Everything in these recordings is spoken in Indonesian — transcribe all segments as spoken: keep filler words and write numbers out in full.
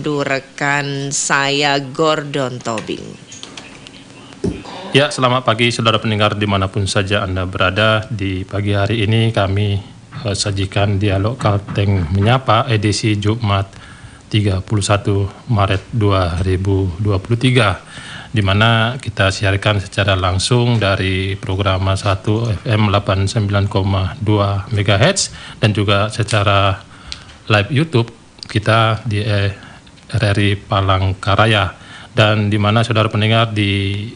dipandu rekan saya Gordon Tobing. Ya, selamat pagi saudara pendengar dimanapun saja Anda berada. Di pagi hari ini kami uh, sajikan dialog Kalteng Menyapa edisi Jumat tiga puluh satu Maret dua ribu dua puluh tiga, di mana kita siarkan secara langsung dari program satu F M delapan puluh sembilan koma dua megahertz dan juga secara live YouTube kita di R R I Palangkaraya, dan di mana saudara pendengar di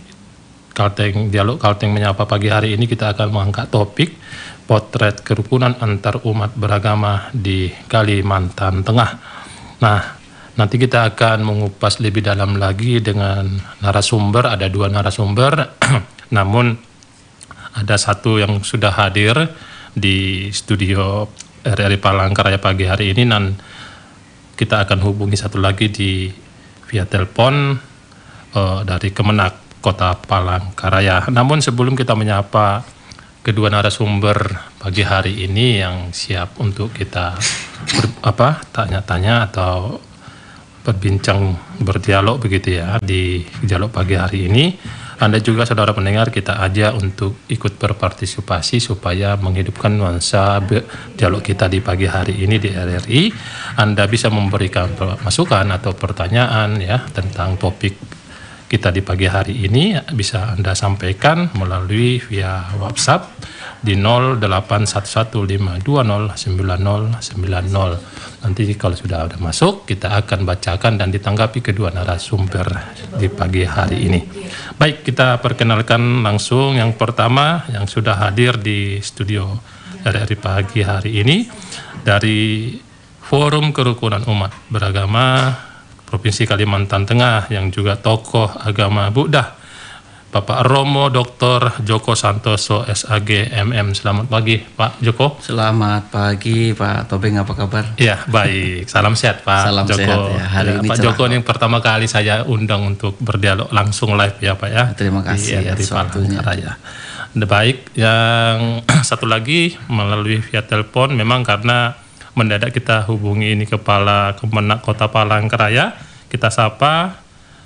Kalteng Dialog Kalteng Menyapa pagi hari ini kita akan mengangkat topik potret kerukunan antar umat beragama di Kalimantan Tengah. Nah, nanti kita akan mengupas lebih dalam lagi dengan narasumber, ada dua narasumber, namun ada satu yang sudah hadir di studio R R I Palangkaraya pagi hari ini, dan kita akan hubungi satu lagi di via telepon uh, dari Kemenak Kota Palangkaraya. Namun sebelum kita menyapa kedua narasumber pagi hari ini yang siap untuk kita ber, apa tanya-tanya atau berbincang berdialog begitu ya di dialog pagi hari ini, Anda juga saudara pendengar kita ajak untuk ikut berpartisipasi supaya menghidupkan nuansa dialog kita di pagi hari ini di R R I. Anda bisa memberikan masukan atau pertanyaan ya tentang topik kita di pagi hari ini, bisa Anda sampaikan melalui via WhatsApp di nol delapan satu satu lima dua nol sembilan nol sembilan nol. Nanti kalau sudah ada masuk, kita akan bacakan dan ditanggapi kedua narasumber di pagi hari ini. Baik, kita perkenalkan langsung yang pertama yang sudah hadir di studio R R I pagi hari ini dari Forum Kerukunan Umat Beragama Provinsi Kalimantan Tengah yang juga tokoh agama Buddha, Bapak Romo Doktor Joko Santoso S A G M M. Selamat pagi Pak Joko. Selamat pagi Pak Tobing, apa kabar? Ya, baik, salam sehat Pak Salam Joko. Sehat ya. Hari ya, ini Pak Joko ini pertama kali saya undang untuk berdialog langsung live ya Pak ya. Terima kasih dari ya, Palangkaraya. Baik, yang satu lagi melalui via telepon, memang karena mendadak kita hubungi ini Kepala Kemenak Kota Palangkaraya. Kita sapa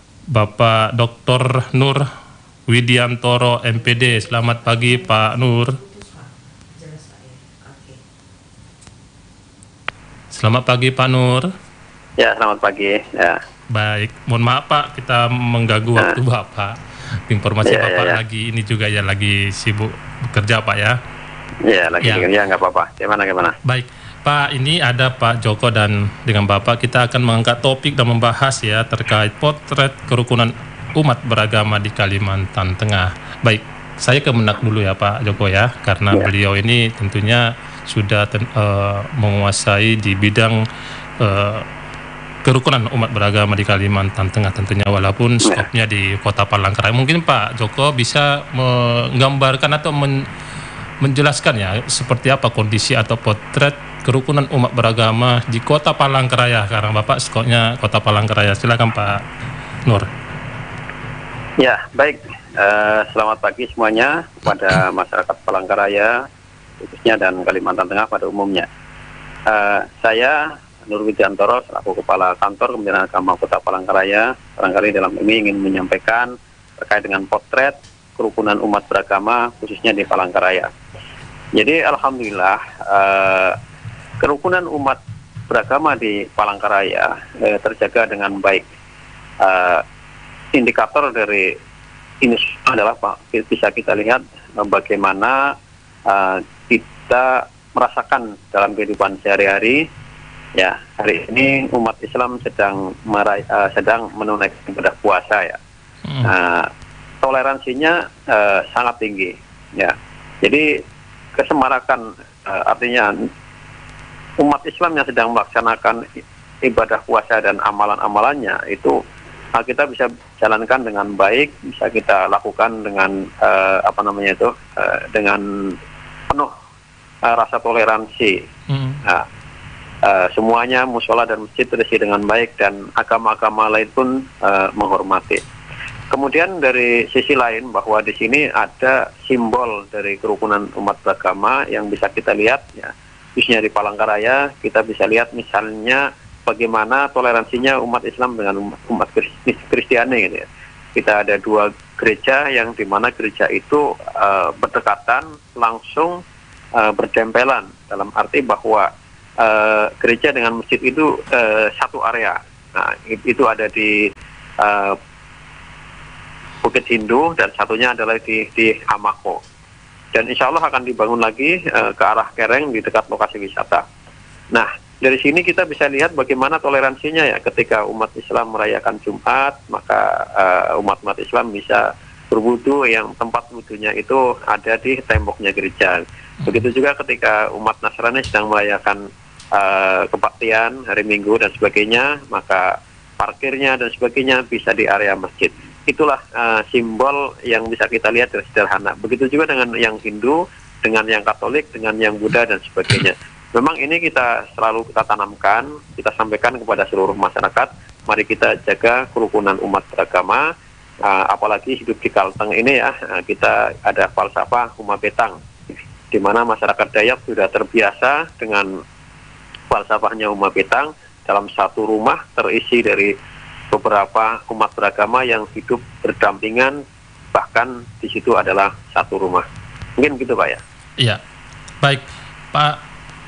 Bapak Doktor Nur Widiantoro M P D. Selamat pagi Pak Nur. Selamat pagi Pak Nur. Ya, selamat pagi. Ya. Baik, mohon maaf Pak kita mengganggu nah. waktu Bapak. Informasi ya, Bapak ya, ya. lagi ini juga ya lagi sibuk bekerja Pak ya. Ya, lagi ya. ya nggak apa-apa. Gimana gimana? Baik. Pak, ini ada Pak Joko dan dengan Bapak kita akan mengangkat topik dan membahas ya terkait potret kerukunan umat beragama di Kalimantan Tengah. Baik, saya Kemenak dulu ya Pak Joko ya, karena ya. beliau ini tentunya sudah ten, uh, menguasai di bidang uh, kerukunan umat beragama di Kalimantan Tengah tentunya, walaupun skopnya di Kota Palangkaraya. Mungkin Pak Joko bisa menggambarkan atau men, menjelaskan ya seperti apa kondisi atau potret kerukunan umat beragama di Kota Palangkaraya, karena Bapak skopnya Kota Palangkaraya. Silakan Pak Nur. Ya, baik. Uh, selamat pagi semuanya kepada masyarakat Palangkaraya khususnya dan Kalimantan Tengah pada umumnya. Uh, saya Nur Widiantoro selaku Kepala Kantor Kementerian Agama Kota Palangkaraya barangkali dalam ini ingin menyampaikan terkait dengan potret kerukunan umat beragama khususnya di Palangkaraya. Jadi alhamdulillah uh, kerukunan umat beragama di Palangkaraya eh, terjaga dengan baik. Uh, indikator dari ini adalah Pak, bisa kita lihat uh, bagaimana uh, kita merasakan dalam kehidupan sehari-hari. Ya, hari ini umat Islam sedang merai, uh, sedang menunaikan ibadah puasa ya. Hmm. Uh, toleransinya uh, sangat tinggi. Ya, jadi kesemarakan uh, artinya umat Islam yang sedang melaksanakan ibadah puasa dan amalan-amalannya itu uh, kita bisa jalankan dengan baik, bisa kita lakukan dengan uh, apa namanya itu uh, dengan penuh uh, rasa toleransi. Hmm. Nah, uh, semuanya mushola dan masjid terisi dengan baik dan agama-agama lain pun uh, menghormati. Kemudian dari sisi lain bahwa di sini ada simbol dari kerukunan umat beragama yang bisa kita lihat ya, khususnya di Palangkaraya kita bisa lihat misalnya bagaimana toleransinya umat Islam dengan umat, umat Kristiani gitu ya. Kita ada dua gereja yang dimana gereja itu uh, berdekatan, langsung uh, berdempelan, dalam arti bahwa uh, gereja dengan masjid itu uh, satu area. Nah, itu ada di uh, Bukit Hindu dan satunya adalah di, di Hamako. Dan insya Allah akan dibangun lagi uh, ke arah Kereng di dekat lokasi wisata. Nah, dari sini kita bisa lihat bagaimana toleransinya ya, ketika umat Islam merayakan Jumat, maka uh, umat-umat Islam bisa berwudu yang tempat wudunya itu ada di temboknya gereja. Begitu juga ketika umat Nasrani sedang merayakan uh, kebaktian hari Minggu dan sebagainya, maka parkirnya dan sebagainya bisa di area masjid. Itulah uh, simbol yang bisa kita lihat dari sederhana. Begitu juga dengan yang Hindu, dengan yang Katolik, dengan yang Buddha dan sebagainya. Memang ini kita selalu kita tanamkan, kita sampaikan kepada seluruh masyarakat, mari kita jaga kerukunan umat beragama, uh, apalagi hidup di Kalteng ini ya, uh, kita ada falsafah Huma Betang, di mana masyarakat Dayak sudah terbiasa dengan falsafahnya Huma Betang, dalam satu rumah terisi dari beberapa umat beragama yang hidup berdampingan, bahkan di situ adalah satu rumah. Mungkin gitu Pak ya? Iya, baik Pak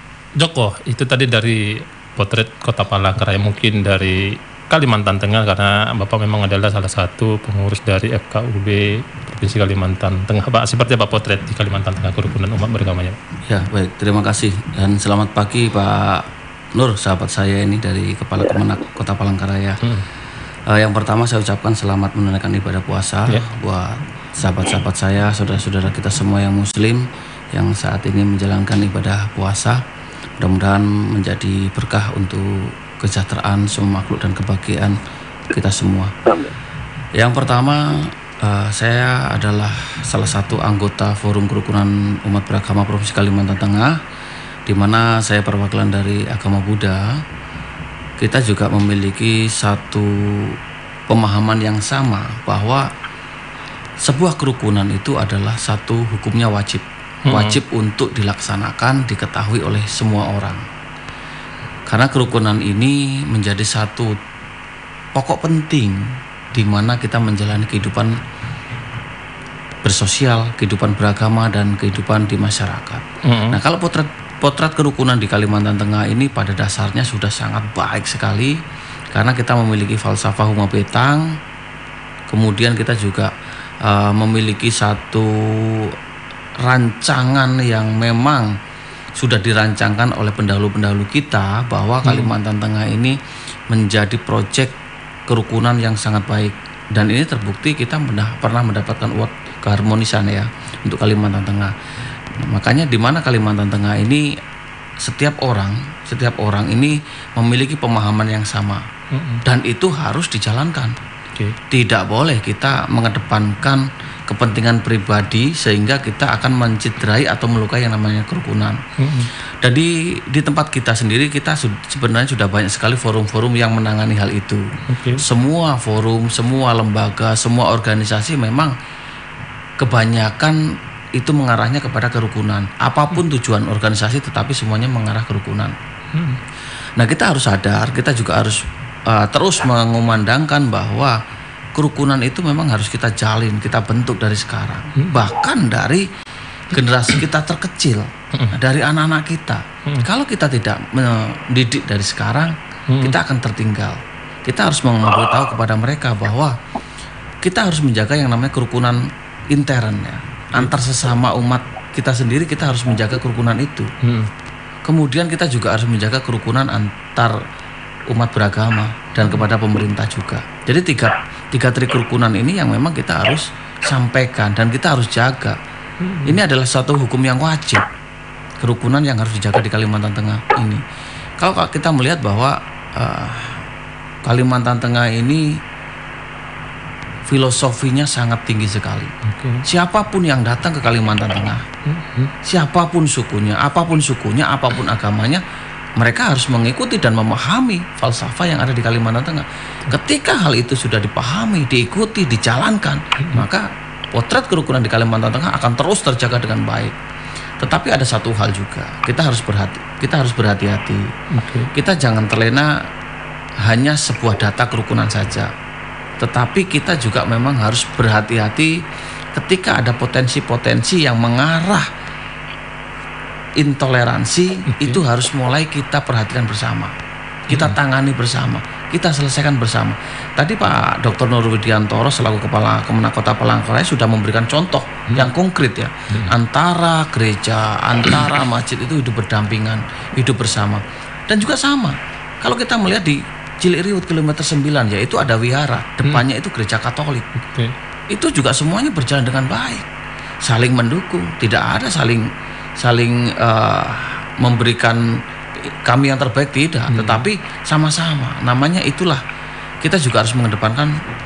Joko, itu tadi dari potret Kota Palangkaraya, mungkin dari Kalimantan Tengah, karena Bapak memang adalah salah satu pengurus dari F K U B Provinsi Kalimantan Tengah. Pak, seperti apa potret di Kalimantan Tengah kerukunan umat beragamanya? Ya, baik, terima kasih dan selamat pagi Pak Nur, sahabat saya ini dari Kepala Kemenak Kota Palangkaraya. Hmm. Uh, yang pertama saya ucapkan selamat menunaikan ibadah puasa yeah. buat sahabat-sahabat saya, saudara-saudara kita semua yang Muslim yang saat ini menjalankan ibadah puasa. Mudah-mudahan menjadi berkah untuk kesejahteraan semua makhluk dan kebahagiaan kita semua. Yang pertama, uh, saya adalah salah satu anggota Forum Kerukunan Umat Beragama Provinsi Kalimantan Tengah, di mana saya perwakilan dari agama Buddha. Kita juga memiliki satu pemahaman yang sama bahwa sebuah kerukunan itu adalah satu hukumnya wajib. Wajib hmm. untuk dilaksanakan, diketahui oleh semua orang. Karena kerukunan ini menjadi satu pokok penting di mana kita menjalani kehidupan bersosial, kehidupan beragama dan kehidupan di masyarakat. Hmm. Nah, kalau potret potret kerukunan di Kalimantan Tengah ini pada dasarnya sudah sangat baik sekali, karena kita memiliki falsafah Huma Betang. Kemudian kita juga uh, memiliki satu rancangan yang memang sudah dirancangkan oleh pendahulu-pendahulu kita, bahwa Kalimantan hmm. Tengah ini menjadi proyek kerukunan yang sangat baik, dan ini terbukti kita pernah, pernah mendapatkan award keharmonisan ya untuk Kalimantan Tengah. Makanya di mana Kalimantan Tengah ini setiap orang setiap orang ini memiliki pemahaman yang sama, hmm. dan itu harus dijalankan. Okay. Tidak boleh kita mengedepankan kepentingan pribadi sehingga kita akan mencederai atau melukai yang namanya kerukunan. Mm-hmm. Jadi di tempat kita sendiri kita sebenarnya sudah banyak sekali forum-forum yang menangani hal itu. Okay. Semua forum, semua lembaga, semua organisasi memang kebanyakan itu mengarahnya kepada kerukunan. Apapun mm-hmm. tujuan organisasi, tetapi semuanya mengarah kerukunan. Mm-hmm. Nah, kita harus sadar, kita juga harus uh, terus mengumandangkan bahwa kerukunan itu memang harus kita jalin, kita bentuk dari sekarang. Hmm. Bahkan dari generasi kita terkecil, hmm. dari anak-anak kita. Hmm. Kalau kita tidak mendidik dari sekarang, hmm. kita akan tertinggal. Kita harus memberitahu kepada mereka bahwa kita harus menjaga yang namanya kerukunan intern ya. Antar sesama umat kita sendiri, kita harus menjaga kerukunan itu. Hmm. Kemudian kita juga harus menjaga kerukunan antar umat beragama dan kepada pemerintah juga. Jadi tiga tiga trik kerukunan ini yang memang kita harus sampaikan dan kita harus jaga. Hmm. Ini adalah satu hukum yang wajib, kerukunan yang harus dijaga di Kalimantan Tengah ini. Kalau kita melihat bahwa uh, Kalimantan Tengah ini filosofinya sangat tinggi sekali. Okay. Siapapun yang datang ke Kalimantan Tengah, hmm. siapapun sukunya, apapun sukunya, apapun agamanya, mereka harus mengikuti dan memahami falsafah yang ada di Kalimantan Tengah. Ketika hal itu sudah dipahami, diikuti, dijalankan, hmm. maka potret kerukunan di Kalimantan Tengah akan terus terjaga dengan baik. Tetapi ada satu hal juga, kita harus berhati, kita harus berhati-hati. Okay. Kita jangan terlena hanya sebuah data kerukunan saja. Tetapi kita juga memang harus berhati-hati ketika ada potensi-potensi yang mengarah intoleransi, okay. itu harus mulai kita perhatikan bersama. Kita hmm. tangani bersama, kita selesaikan bersama. Tadi Pak Doktor Nur Widiantoro selaku Kepala Kemenak Kota Palangkaraya sudah memberikan contoh hmm. yang konkret ya, hmm. antara gereja, antara masjid itu hidup berdampingan, hidup bersama. Dan juga sama, kalau kita melihat di Ciliriwut kilometer sembilan ya, itu ada wihara, depannya hmm. itu gereja Katolik. Okay. Itu juga semuanya berjalan dengan baik, saling mendukung, tidak ada saling saling uh, memberikan kami yang terbaik, tidak, hmm. tetapi sama-sama. Namanya itulah kita juga harus mengedepankan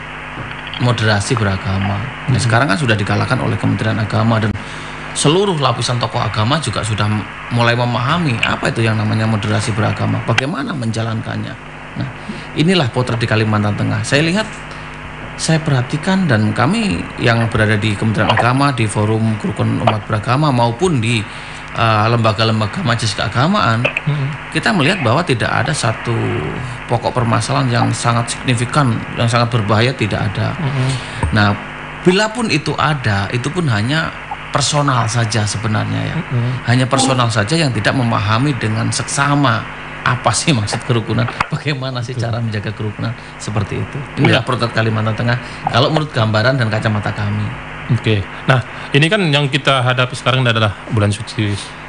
moderasi beragama. Hmm. Nah, sekarang kan sudah digalakkan oleh Kementerian Agama dan seluruh lapisan tokoh agama juga sudah mulai memahami apa itu yang namanya moderasi beragama, bagaimana menjalankannya. Nah, inilah potret di Kalimantan Tengah. Saya lihat, saya perhatikan, dan kami yang berada di Kementerian Agama, di Forum Kerukunan Umat Beragama maupun di Uh, lembaga-lembaga majelis keagamaan, hmm. kita melihat bahwa tidak ada satu pokok permasalahan yang sangat signifikan, yang sangat berbahaya, tidak ada. Hmm. Nah, bila pun itu ada, itu pun hanya personal saja sebenarnya ya, hmm. hanya personal saja yang tidak memahami dengan seksama apa sih maksud kerukunan, bagaimana sih cara menjaga kerukunan seperti itu. Inilah potret Kalimantan Tengah kalau menurut gambaran dan kacamata kami. Oke, okay. Nah ini kan yang kita hadapi sekarang adalah bulan suci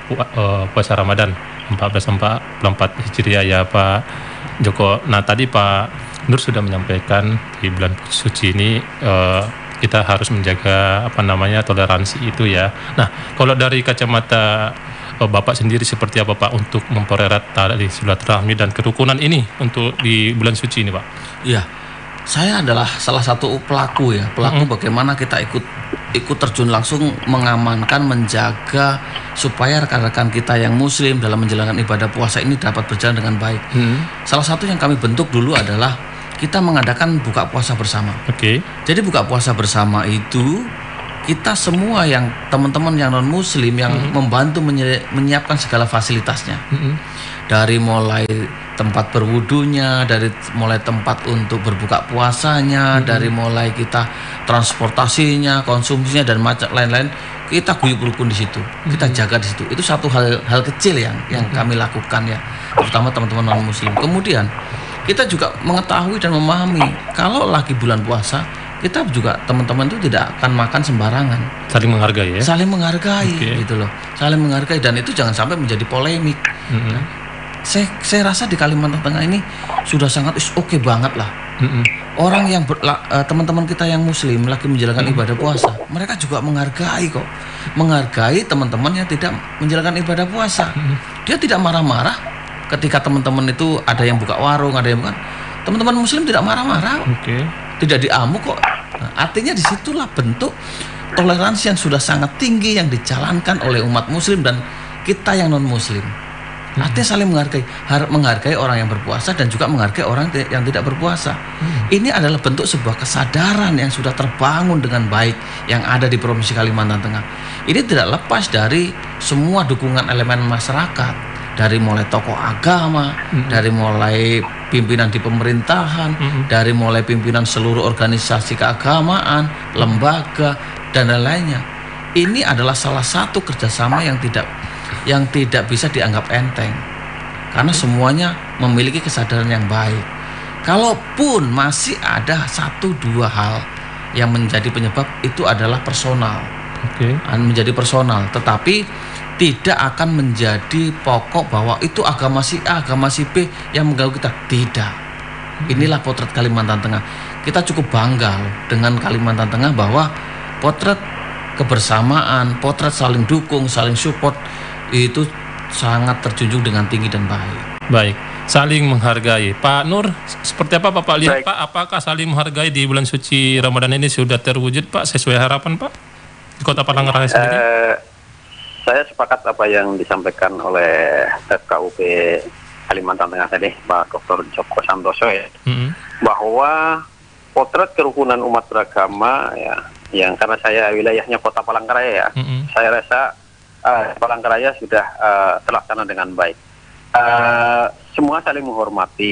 uh, puasa Ramadan empat belas empat puluh empat Hijriah ya Pak Joko. Nah tadi Pak Nur sudah menyampaikan di bulan suci ini uh, kita harus menjaga apa namanya toleransi itu ya. Nah kalau dari kacamata uh, Bapak sendiri seperti apa Pak untuk mempererat tali silaturahmi dan kerukunan ini untuk di bulan suci ini Pak? Iya. Saya adalah salah satu pelaku ya, pelaku mm-hmm. bagaimana kita ikut ikut terjun langsung mengamankan, menjaga supaya rekan-rekan kita yang muslim dalam menjalankan ibadah puasa ini dapat berjalan dengan baik. Mm. Salah satu yang kami bentuk dulu adalah kita mengadakan buka puasa bersama. Oke. Okay. Jadi buka puasa bersama itu kita semua yang teman-teman yang non muslim yang mm-hmm. membantu menyi- menyiapkan segala fasilitasnya. Mm-hmm. Dari mulai tempat berwudunya, dari mulai tempat untuk berbuka puasanya, hmm. dari mulai kita transportasinya, konsumsinya dan macam lain-lain, kita guyub rukun di situ, hmm. kita jaga di situ. Itu satu hal hal kecil yang yang hmm. kami lakukan ya, terutama teman-teman non muslim. Kemudian kita juga mengetahui dan memahami kalau lagi bulan puasa, kita juga teman-teman itu tidak akan makan sembarangan. Saling menghargai ya. Saling menghargai okay. gitu loh. Saling menghargai, dan itu jangan sampai menjadi polemik. Hmm. Nah, Saya, saya rasa di Kalimantan Tengah ini sudah sangat oke okay banget lah. Mm-hmm. Orang yang ber, uh, teman-teman kita yang muslim lagi menjalankan mm-hmm. ibadah puasa, mereka juga menghargai kok, menghargai teman-teman yang tidak menjalankan ibadah puasa. Mm-hmm. Dia tidak marah-marah ketika teman-teman itu ada yang buka warung, ada yang bukan. Teman-teman muslim tidak marah-marah, okay. tidak diamuk kok. Nah, artinya disitulah bentuk toleransi yang sudah sangat tinggi yang dijalankan oleh umat muslim dan kita yang non muslim. Artinya saling menghargai, har- menghargai orang yang berpuasa dan juga menghargai orang t- yang tidak berpuasa. Hmm. Ini adalah bentuk sebuah kesadaran yang sudah terbangun dengan baik yang ada di Provinsi Kalimantan Tengah. Ini tidak lepas dari semua dukungan elemen masyarakat, dari mulai tokoh agama, hmm. dari mulai pimpinan di pemerintahan, hmm. dari mulai pimpinan seluruh organisasi keagamaan, lembaga dan lain-lainnya. Ini adalah salah satu kerjasama yang tidak yang tidak bisa dianggap enteng karena semuanya memiliki kesadaran yang baik. Kalaupun masih ada satu dua hal yang menjadi penyebab, itu adalah personal, okay. menjadi personal, tetapi tidak akan menjadi pokok bahwa itu agama si A, agama si B yang mengganggu kita. Tidak. Inilah potret Kalimantan Tengah. Kita cukup bangga loh dengan Kalimantan Tengah bahwa potret kebersamaan, potret saling dukung, saling support itu sangat terjunjung dengan tinggi dan baik. Baik, saling menghargai. Pak Nur, seperti apa Bapak lihat baik. Pak? Apakah saling menghargai di bulan suci Ramadan ini sudah terwujud Pak sesuai harapan Pak di Kota Palangkaraya sendiri? Uh, saya sepakat apa yang disampaikan oleh F K U P Kalimantan Tengah tadi, Pak Doktor Joko Santoso ya, mm-hmm. bahwa potret kerukunan umat beragama ya, yang karena saya wilayahnya Kota Palangkaraya ya, mm-hmm. saya rasa Uh, Palangkaraya sudah uh, terlaksana dengan baik. Uh, semua saling menghormati,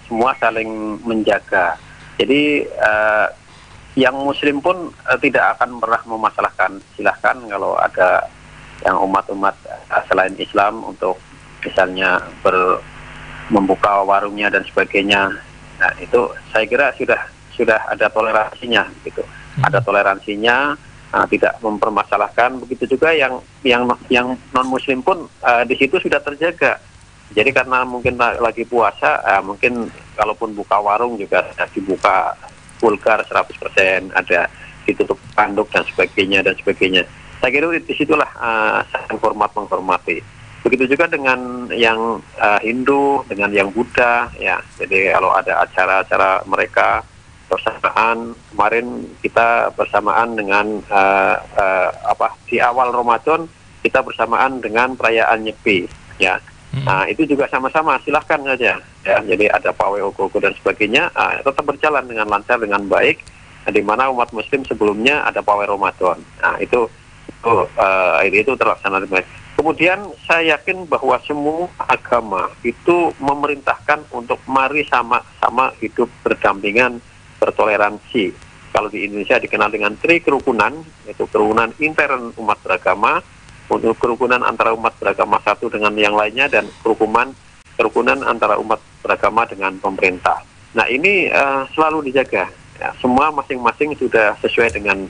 semua saling menjaga. Jadi uh, yang Muslim pun uh, tidak akan pernah memasalahkan. Silahkan kalau ada yang umat-umat uh, selain Islam untuk misalnya ber, membuka warungnya dan sebagainya. Nah itu saya kira sudah sudah ada toleransinya, gitu. Ada toleransinya, uh, tidak mempermasalahkan. Begitu juga yang yang yang non Muslim pun uh, di situ sudah terjaga. Jadi karena mungkin lagi puasa, uh, mungkin kalaupun buka warung juga dibuka vulgar seratus persen, ada ditutup tanduk dan sebagainya dan sebagainya. Saya kira di situlah uh, saling hormat menghormati. Begitu juga dengan yang uh, Hindu, dengan yang Buddha, ya. Jadi kalau ada acara-acara mereka bersamaan, kemarin kita bersamaan dengan uh, uh, apa di awal Ramadan kita bersamaan dengan perayaan Nyepi, ya. Nah itu juga sama-sama, silahkan saja ya. Jadi ada pawai ogoh-ogoh dan sebagainya, uh, tetap berjalan dengan lancar, dengan baik, nah, di mana umat Muslim sebelumnya ada pawai Ramadan. Nah itu itu, uh, itu terlaksana dengan baik. Kemudian saya yakin bahwa semua agama itu memerintahkan untuk mari sama-sama hidup berdampingan, bertoleransi. Kalau di Indonesia dikenal dengan tri kerukunan, yaitu kerukunan intern umat beragama, untuk kerukunan antara umat beragama satu dengan yang lainnya, dan kerukunan kerukunan antara umat beragama dengan pemerintah. Nah ini uh, selalu dijaga. Ya, semua masing-masing sudah sesuai dengan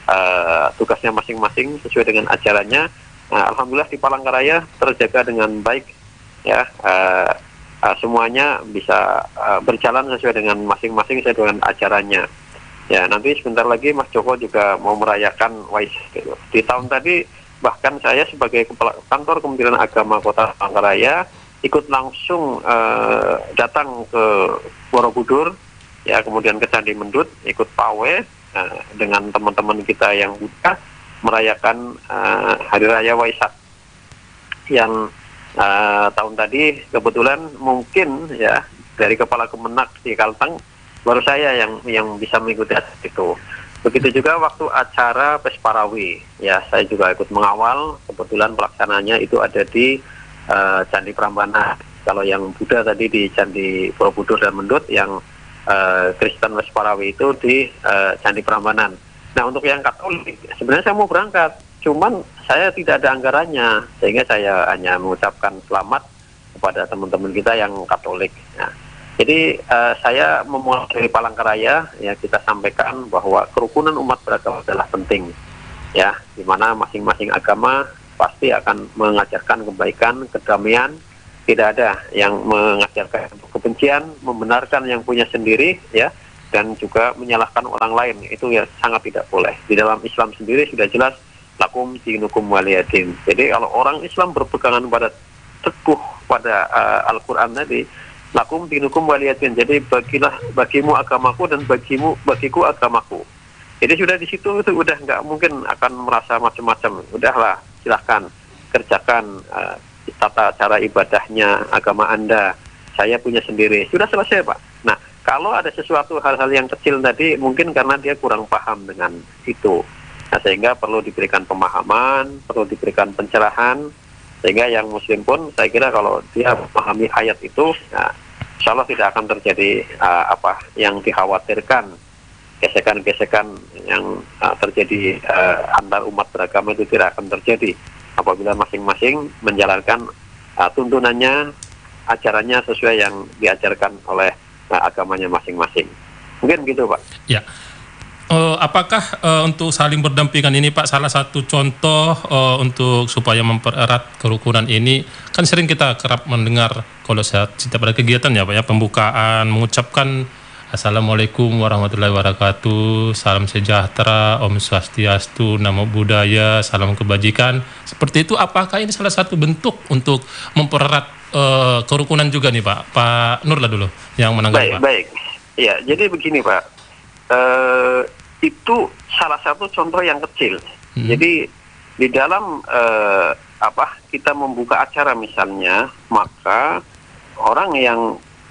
uh, tugasnya masing-masing, sesuai dengan ajarannya. Nah, alhamdulillah di Palangkaraya terjaga dengan baik. Ya, uh, uh, semuanya bisa uh, berjalan sesuai dengan masing-masing, sesuai dengan ajarannya. Ya, nanti sebentar lagi Mas Joko juga mau merayakan Waisak. Gitu. Di tahun tadi bahkan saya sebagai kepala kantor Kementerian Agama Kota Palangkaraya ikut langsung uh, datang ke Borobudur, ya, kemudian ke Candi Mendut, ikut pawai uh, dengan teman-teman kita yang Buddha merayakan uh, Hari Raya Waisak yang uh, tahun tadi kebetulan mungkin ya dari Kepala Kemenak di Kalteng baru saya yang yang bisa mengikuti itu. Begitu juga waktu acara Pesparawi, ya saya juga ikut mengawal. Kebetulan pelaksananya itu ada di uh, Candi Prambanan. Kalau yang Buddha tadi di Candi Borobudur dan Mendut, yang uh, Kristen Pesparawi itu di uh, Candi Prambanan. Nah untuk yang Katolik, sebenarnya saya mau berangkat, cuman saya tidak ada anggarannya, sehingga saya hanya mengucapkan selamat kepada teman-teman kita yang Katolik. Nah, jadi uh, saya memulai dari Palangkaraya, ya kita sampaikan bahwa kerukunan umat beragama adalah penting, ya, di mana masing-masing agama pasti akan mengajarkan kebaikan, kedamaian, tidak ada yang mengajarkan kebencian, membenarkan yang punya sendiri, ya, dan juga menyalahkan orang lain, itu ya sangat tidak boleh. Di dalam Islam sendiri sudah jelas lakum dinukum waliyadin. Jadi kalau orang Islam berpegangan pada teguh pada uh, Al-Quran tadi, lakum dinukum waliyadin. Jadi bagilah bagimu agamaku dan bagimu bagiku agamaku. Jadi sudah di situ itu udah nggak mungkin akan merasa macam-macam. Udahlah, silahkan kerjakan uh, tata cara ibadahnya agama Anda. Saya punya sendiri. Sudah selesai, Pak. Nah, kalau ada sesuatu hal-hal yang kecil tadi mungkin karena dia kurang paham dengan itu. Nah, sehingga perlu diberikan pemahaman, perlu diberikan pencerahan. Sehingga yang Muslim pun saya kira kalau dia memahami ayat itu, nah, insya Allah tidak akan terjadi uh, apa yang dikhawatirkan, gesekan-gesekan yang uh, terjadi uh, antar umat beragama itu tidak akan terjadi apabila masing-masing menjalankan uh, tuntunannya, ajarannya sesuai yang diajarkan oleh uh, agamanya masing-masing. Mungkin gitu, Pak. Ya. Uh, apakah uh, untuk saling berdampingan ini, Pak, salah satu contoh uh, untuk supaya mempererat kerukunan ini, kan sering kita kerap mendengar kalau setiap ada kegiatan ya Pak ya, pembukaan mengucapkan Assalamualaikum warahmatullahi wabarakatuh, salam sejahtera, Om Swastiastu, Namo Buddhaya, salam kebajikan. Seperti itu, apakah ini salah satu bentuk untuk mempererat uh, kerukunan juga nih Pak? Pak Nur lah dulu yang menanggapi, baik, Pak. Baik, ya, jadi begini Pak. Uh, itu salah satu contoh yang kecil. Hmm. Jadi di dalam uh, apa kita membuka acara misalnya, maka orang yang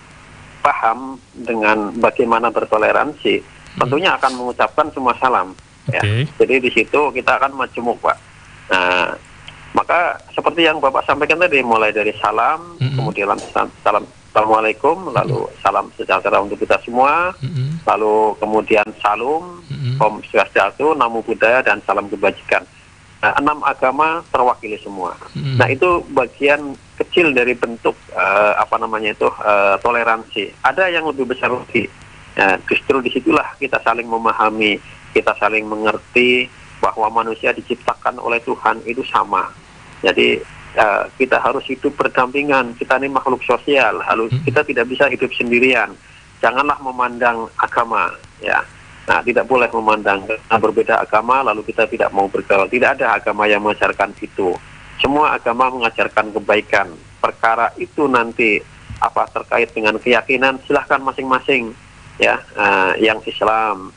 paham dengan bagaimana bertoleransi hmm. tentunya akan mengucapkan semua salam. Okay. Ya. Jadi di situ kita akan majemuk, Pak. Nah, maka seperti yang Bapak sampaikan tadi, mulai dari salam, hmm. kemudian salam Assalamualaikum, lalu salam sejahtera untuk kita semua, Mm-mm. lalu kemudian salam, Mm-mm. Om Swastiastu, Namo Buddhaya, dan salam kebajikan. Nah, enam agama terwakili semua. Mm-mm. Nah, itu bagian kecil dari bentuk uh, apa namanya itu uh, toleransi. Ada yang lebih besar lagi. Ya, justru disitulah kita saling memahami, kita saling mengerti bahwa manusia diciptakan oleh Tuhan itu sama. Jadi uh, kita harus hidup berdampingan. Kita ini makhluk sosial, lalu kita tidak bisa hidup sendirian. Janganlah memandang agama, ya. Nah, tidak boleh memandang nah, berbeda agama lalu kita tidak mau bergaul. Tidak ada agama yang mengajarkan itu. Semua agama mengajarkan kebaikan. Perkara itu nanti apa terkait dengan keyakinan silahkan masing-masing, ya. Uh, yang Islam,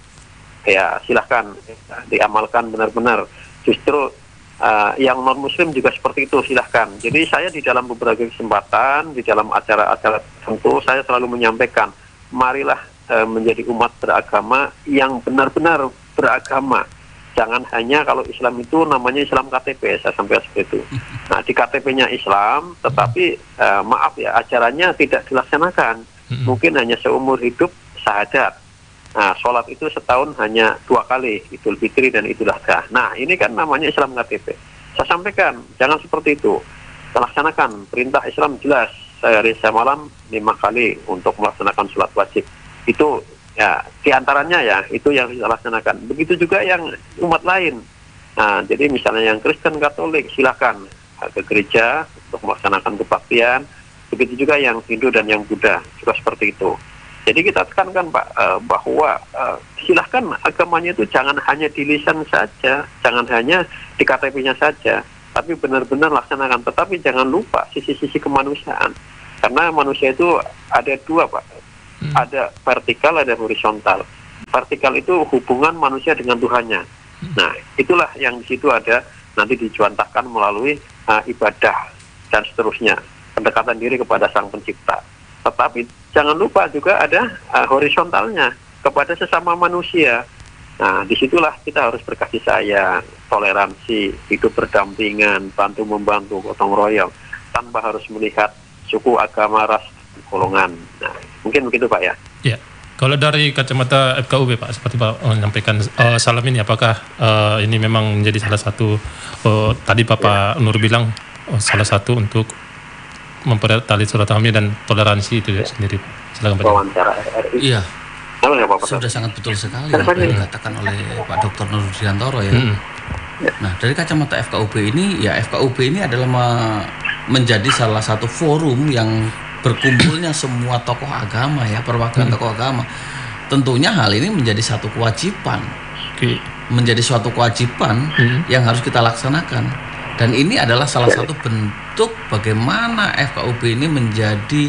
ya silahkan ya, diamalkan benar-benar. Justru Uh, yang non-muslim juga seperti itu, silahkan. Jadi saya di dalam beberapa kesempatan, di dalam acara-acara tertentu, saya selalu menyampaikan, marilah uh, menjadi umat beragama yang benar-benar beragama. Jangan hanya kalau Islam itu namanya Islam K T P, saya sampaikan seperti itu. Nah, di K T P-nya Islam, tetapi uh, maaf ya, acaranya tidak dilaksanakan. Mungkin hanya seumur hidup syahadat. Nah, sholat itu setahun hanya dua kali, Idul Fitri dan Idul Adha. Nah, ini kan namanya Islam K T P. Saya sampaikan, jangan seperti itu. Laksanakan, perintah Islam jelas. Saya hari saya malam lima kali untuk melaksanakan sholat wajib. Itu ya, diantaranya ya, itu yang kita laksanakan. Begitu juga yang umat lain. Nah, jadi misalnya yang Kristen Katolik, silakan ke gereja untuk melaksanakan kebaktian. Begitu juga yang Hindu dan yang Buddha, juga seperti itu. Jadi kita tekankan Pak uh, bahwa uh, silahkan agamanya itu jangan hanya di lisan saja, jangan hanya di K T P-nya saja, tapi benar-benar laksanakan. Tetapi jangan lupa sisi-sisi kemanusiaan, karena manusia itu ada dua Pak, hmm. ada vertikal, ada horizontal. Vertikal itu hubungan manusia dengan Tuhannya. Hmm. Nah, itulah yang di situ ada nanti dijuantahkan melalui uh, ibadah dan seterusnya, pendekatan diri kepada Sang Pencipta. Tetapi jangan lupa juga ada uh, horizontalnya kepada sesama manusia. Nah, disitulah kita harus berkasih sayang, toleransi, hidup berdampingan, bantu membantu, gotong royong, tanpa harus melihat suku, agama, ras, golongan. Nah, mungkin begitu Pak ya. Ya, kalau dari kacamata F K U B Pak, seperti Pak menyampaikan uh, salam ini, apakah uh, ini memang menjadi salah satu uh, tadi Bapak ya. Nur bilang uh, salah satu untuk mempererat tali silaturahmi dan toleransi itu ya. Sendiri. Silakan Pak. Wawancara R R I. Iya. Halo, ya, Pak. Sudah sangat betul sekali apa yang dikatakan oleh Pak Doktor Nur Rudiantoro ya. Hmm. Nah, dari kacamata F K U B ini, ya F K U B ini adalah me- menjadi salah satu forum yang berkumpulnya semua tokoh agama ya, perwakilan hmm. tokoh agama. Tentunya hal ini menjadi satu kewajiban. Okay. Menjadi suatu kewajiban hmm. yang harus kita laksanakan. Dan ini adalah salah satu bentuk bagaimana F K U B ini menjadi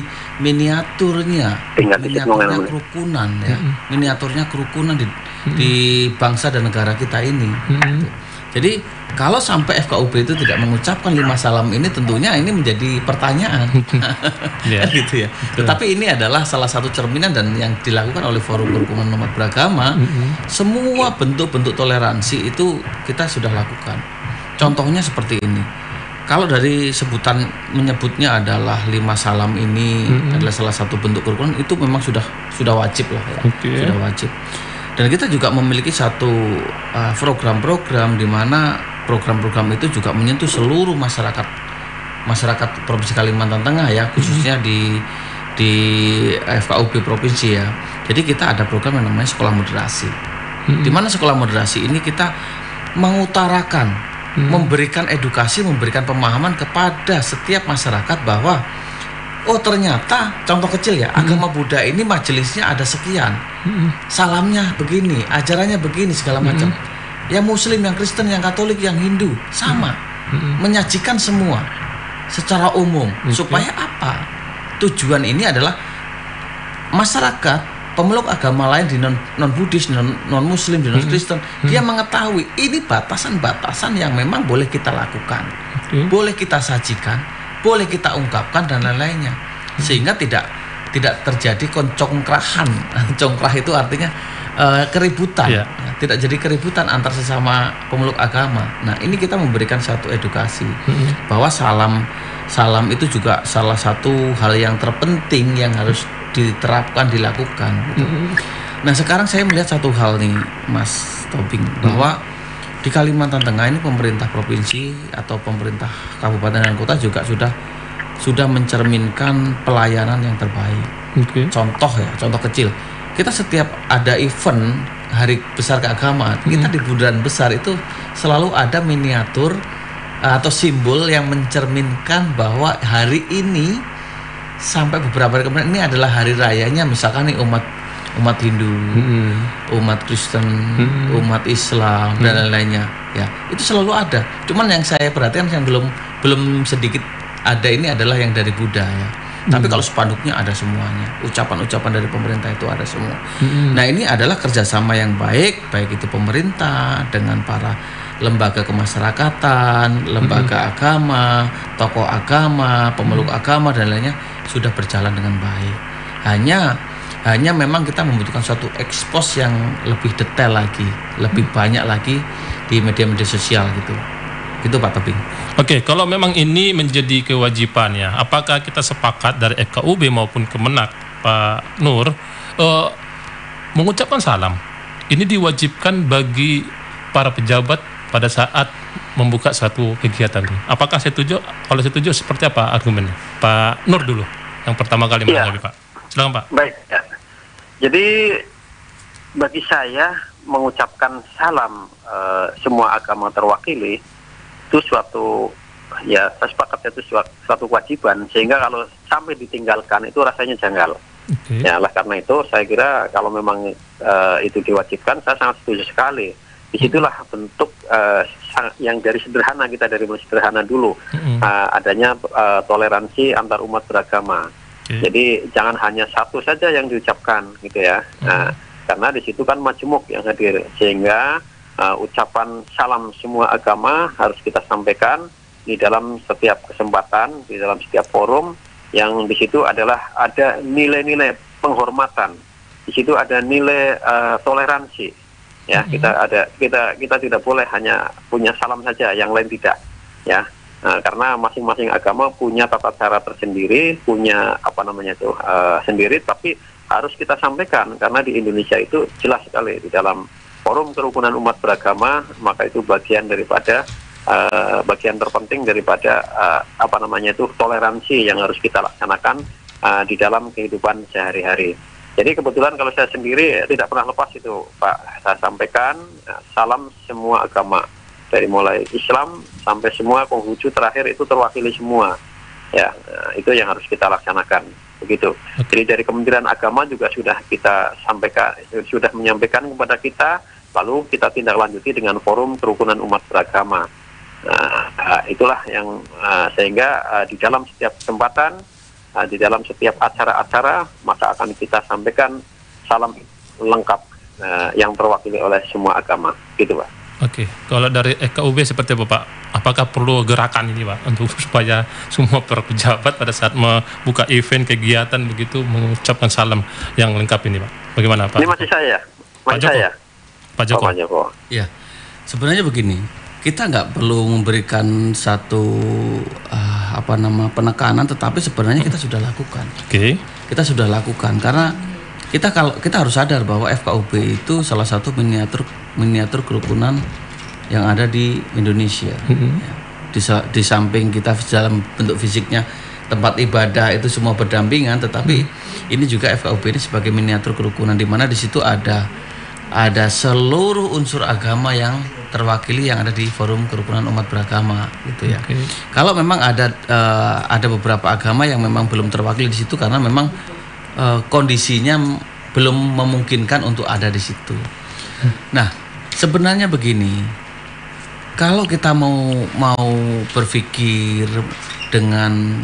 miniaturnya, miniaturnya kerukunan ya, mm-hmm. miniaturnya kerukunan di, mm-hmm. di bangsa dan negara kita ini. Mm-hmm. Jadi kalau sampai F K U B itu tidak mengucapkan lima salam ini, tentunya ini menjadi pertanyaan, yeah. gitu ya. Tetapi ini adalah salah satu cerminan dan yang dilakukan oleh Forum Kerukunan Umat Beragama, mm-hmm. semua bentuk-bentuk toleransi itu kita sudah lakukan. Contohnya seperti ini. Kalau dari sebutan menyebutnya adalah lima salam ini mm-hmm. adalah salah satu bentuk kerukunan, itu memang sudah sudah wajib lah ya. Okay. Sudah wajib. Dan kita juga memiliki satu uh, program-program di mana program-program itu juga menyentuh seluruh masyarakat masyarakat Provinsi Kalimantan Tengah ya, khususnya mm-hmm. di di F K U B provinsi ya. Jadi kita ada program yang namanya Sekolah Moderasi. Mm-hmm. Di mana Sekolah Moderasi ini kita mengutarakan Hmm. memberikan edukasi, memberikan pemahaman kepada setiap masyarakat bahwa oh ternyata contoh kecil ya, hmm. agama Buddha ini majelisnya ada sekian, hmm. salamnya begini, ajarannya begini segala macam. Hmm. Yang Muslim, yang Kristen, yang Katolik, yang Hindu sama, hmm. menyajikan semua secara umum. Okay. Supaya apa? Tujuan ini adalah masyarakat pemeluk agama lain di non non Buddhis, non non Muslim, di non Kristen, hmm. dia mengetahui ini batasan-batasan yang memang boleh kita lakukan, hmm. boleh kita sajikan, boleh kita ungkapkan dan lain-lainnya, hmm. sehingga tidak tidak terjadi koncongkrahan. Congkrah itu artinya uh, keributan, Iya. ya, tidak jadi keributan antar sesama pemeluk agama. Nah, ini kita memberikan satu edukasi Mm-mm. bahwa salam salam itu juga salah satu hal yang terpenting yang harus diterapkan, dilakukan. Gitu. Mm-mm. Nah, sekarang saya melihat satu hal nih, Mas Tobing, bahwa di Kalimantan Tengah ini pemerintah provinsi atau pemerintah kabupaten dan kota juga sudah sudah mencerminkan pelayanan yang terbaik. Oke. Contoh ya, contoh kecil. Kita setiap ada event hari besar keagamaan, kita di bundaran besar itu selalu ada miniatur atau simbol yang mencerminkan bahwa hari ini sampai beberapa hari kemudian ini adalah hari rayanya, misalkan nih umat umat Hindu, Mm-mm. umat Kristen, Hmm. umat Islam dan lain-lainnya. Ya, itu selalu ada. Cuman yang saya perhatikan yang belum belum sedikit ada ini adalah yang dari Buddha ya. Tapi kalau spanduknya ada semuanya, ucapan-ucapan dari pemerintah itu ada semua. Mm-mm. Nah, ini adalah kerjasama yang baik, baik itu pemerintah dengan para lembaga kemasyarakatan, lembaga agama, tokoh agama, pemeluk agama dan lainnya sudah berjalan dengan baik. Hanya hanya memang kita membutuhkan suatu ekspos yang lebih detail lagi, lebih banyak lagi di media-media sosial gitu. Gitu Pak Tobing. Oke, kalau memang ini menjadi kewajiban ya, apakah kita sepakat dari F K U B maupun Kemenak, Pak Nur, eh, mengucapkan salam? Ini diwajibkan bagi para pejabat pada saat membuka satu kegiatan. Apakah setuju? Kalau setuju, seperti apa argumennya? Pak Nur dulu, yang pertama kali Iya. menanggapi Pak. Silakan Pak. Baik, ya. Jadi bagi saya mengucapkan salam eh, semua agama terwakili itu suatu, ya saya sepakat itu suatu, suatu kewajiban, sehingga kalau sampai ditinggalkan itu rasanya janggal. Oke. Ya, oleh karena itu saya kira kalau memang eh, itu diwajibkan, saya sangat setuju sekali. Disitulah bentuk eh, sang- yang dari sederhana, kita dari mulai sederhana dulu, Mm-mm. eh, adanya eh, toleransi antar umat beragama. Oke. Jadi jangan hanya satu saja yang diucapkan gitu ya. Nah, karena di situ kan majemuk yang hadir, sehingga uh, ucapan salam semua agama harus kita sampaikan di dalam setiap kesempatan, di dalam setiap forum, yang di situ adalah ada nilai-nilai penghormatan. Di situ ada nilai uh, toleransi. Ya, kita ada kita kita tidak boleh hanya punya salam saja, yang lain tidak. Ya. Nah, karena masing-masing agama punya tata cara tersendiri, punya apa namanya itu uh, sendiri, tapi harus kita sampaikan karena di Indonesia itu jelas sekali di dalam forum kerukunan umat beragama, maka itu bagian daripada uh, bagian terpenting daripada uh, apa namanya itu toleransi yang harus kita laksanakan uh, di dalam kehidupan sehari-hari. Jadi kebetulan kalau saya sendiri tidak pernah lepas itu Pak, saya sampaikan uh, salam semua agama. Dari mulai Islam sampai semua Konghucu terakhir itu terwakili semua. Ya, nah, itu yang harus kita laksanakan. Begitu. Jadi dari Kementerian Agama juga sudah kita sampaikan, sudah menyampaikan kepada kita, lalu kita tindak lanjuti dengan forum kerukunan umat beragama. Nah, itulah yang uh, sehingga uh, di dalam setiap kesempatan, uh, di dalam setiap acara-acara, maka akan kita sampaikan salam lengkap uh, yang terwakili oleh semua agama. Gitu, Pak. Oke, kalau dari F K U B seperti apa Pak? Apakah perlu gerakan ini Pak untuk supaya semua para pejabat pada saat membuka event kegiatan begitu mengucapkan salam yang lengkap ini Pak? Bagaimana Pak? Ini masih saya, Pak masih Joko. saya. Pak Joko. Oh, Pak Joko. Ya, sebenarnya begini, kita nggak perlu memberikan satu uh, apa nama penekanan, tetapi sebenarnya kita sudah lakukan. Oke. Kita sudah lakukan karena kita kalau kita harus sadar bahwa F K U B itu salah satu miniatur miniatur kerukunan yang ada di Indonesia. Mm-hmm. Ya, di, sa- di samping kita dalam bentuk fisiknya tempat ibadah itu semua berdampingan, tetapi ini juga F K U B ini sebagai miniatur kerukunan di mana di situ ada ada seluruh unsur agama yang terwakili yang ada di forum kerukunan umat beragama gitu ya. Oke. Kalau memang ada uh, ada beberapa agama yang memang belum terwakili di situ karena memang uh, kondisinya m- belum memungkinkan untuk ada di situ. Nah, sebenarnya begini, kalau kita mau mau berpikir dengan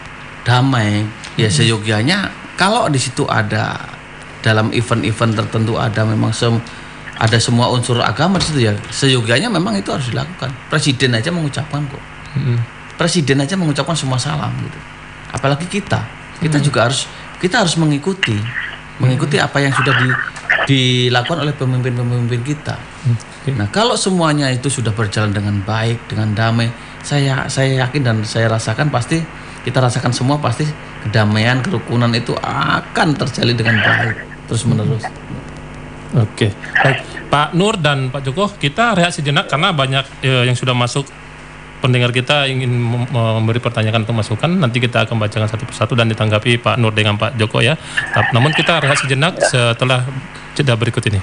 damai, ya seyogyanya kalau di situ ada dalam event-event tertentu ada memang sem, ada semua unsur agama di situ ya, seyogyanya memang itu harus dilakukan. Presiden aja mengucapkan kok. Mm-hmm. Presiden aja mengucapkan semua salam gitu. Apalagi kita, kita juga harus kita harus mengikuti. mengikuti apa yang sudah di, dilakukan oleh pemimpin-pemimpin kita. Nah, kalau semuanya itu sudah berjalan dengan baik, dengan damai, saya saya yakin dan saya rasakan pasti kita rasakan semua pasti kedamaian, kerukunan itu akan terjalin dengan baik terus menerus. Oke, baik Pak Nur dan Pak Joko, kita rehat sejenak karena banyak eh, yang sudah masuk pendengar kita ingin mem- memberi pertanyaan atau masukan. Nanti kita akan bacakan satu persatu dan ditanggapi Pak Nur dengan Pak Joko ya. Namun kita rehat sejenak setelah jeda berikut ini.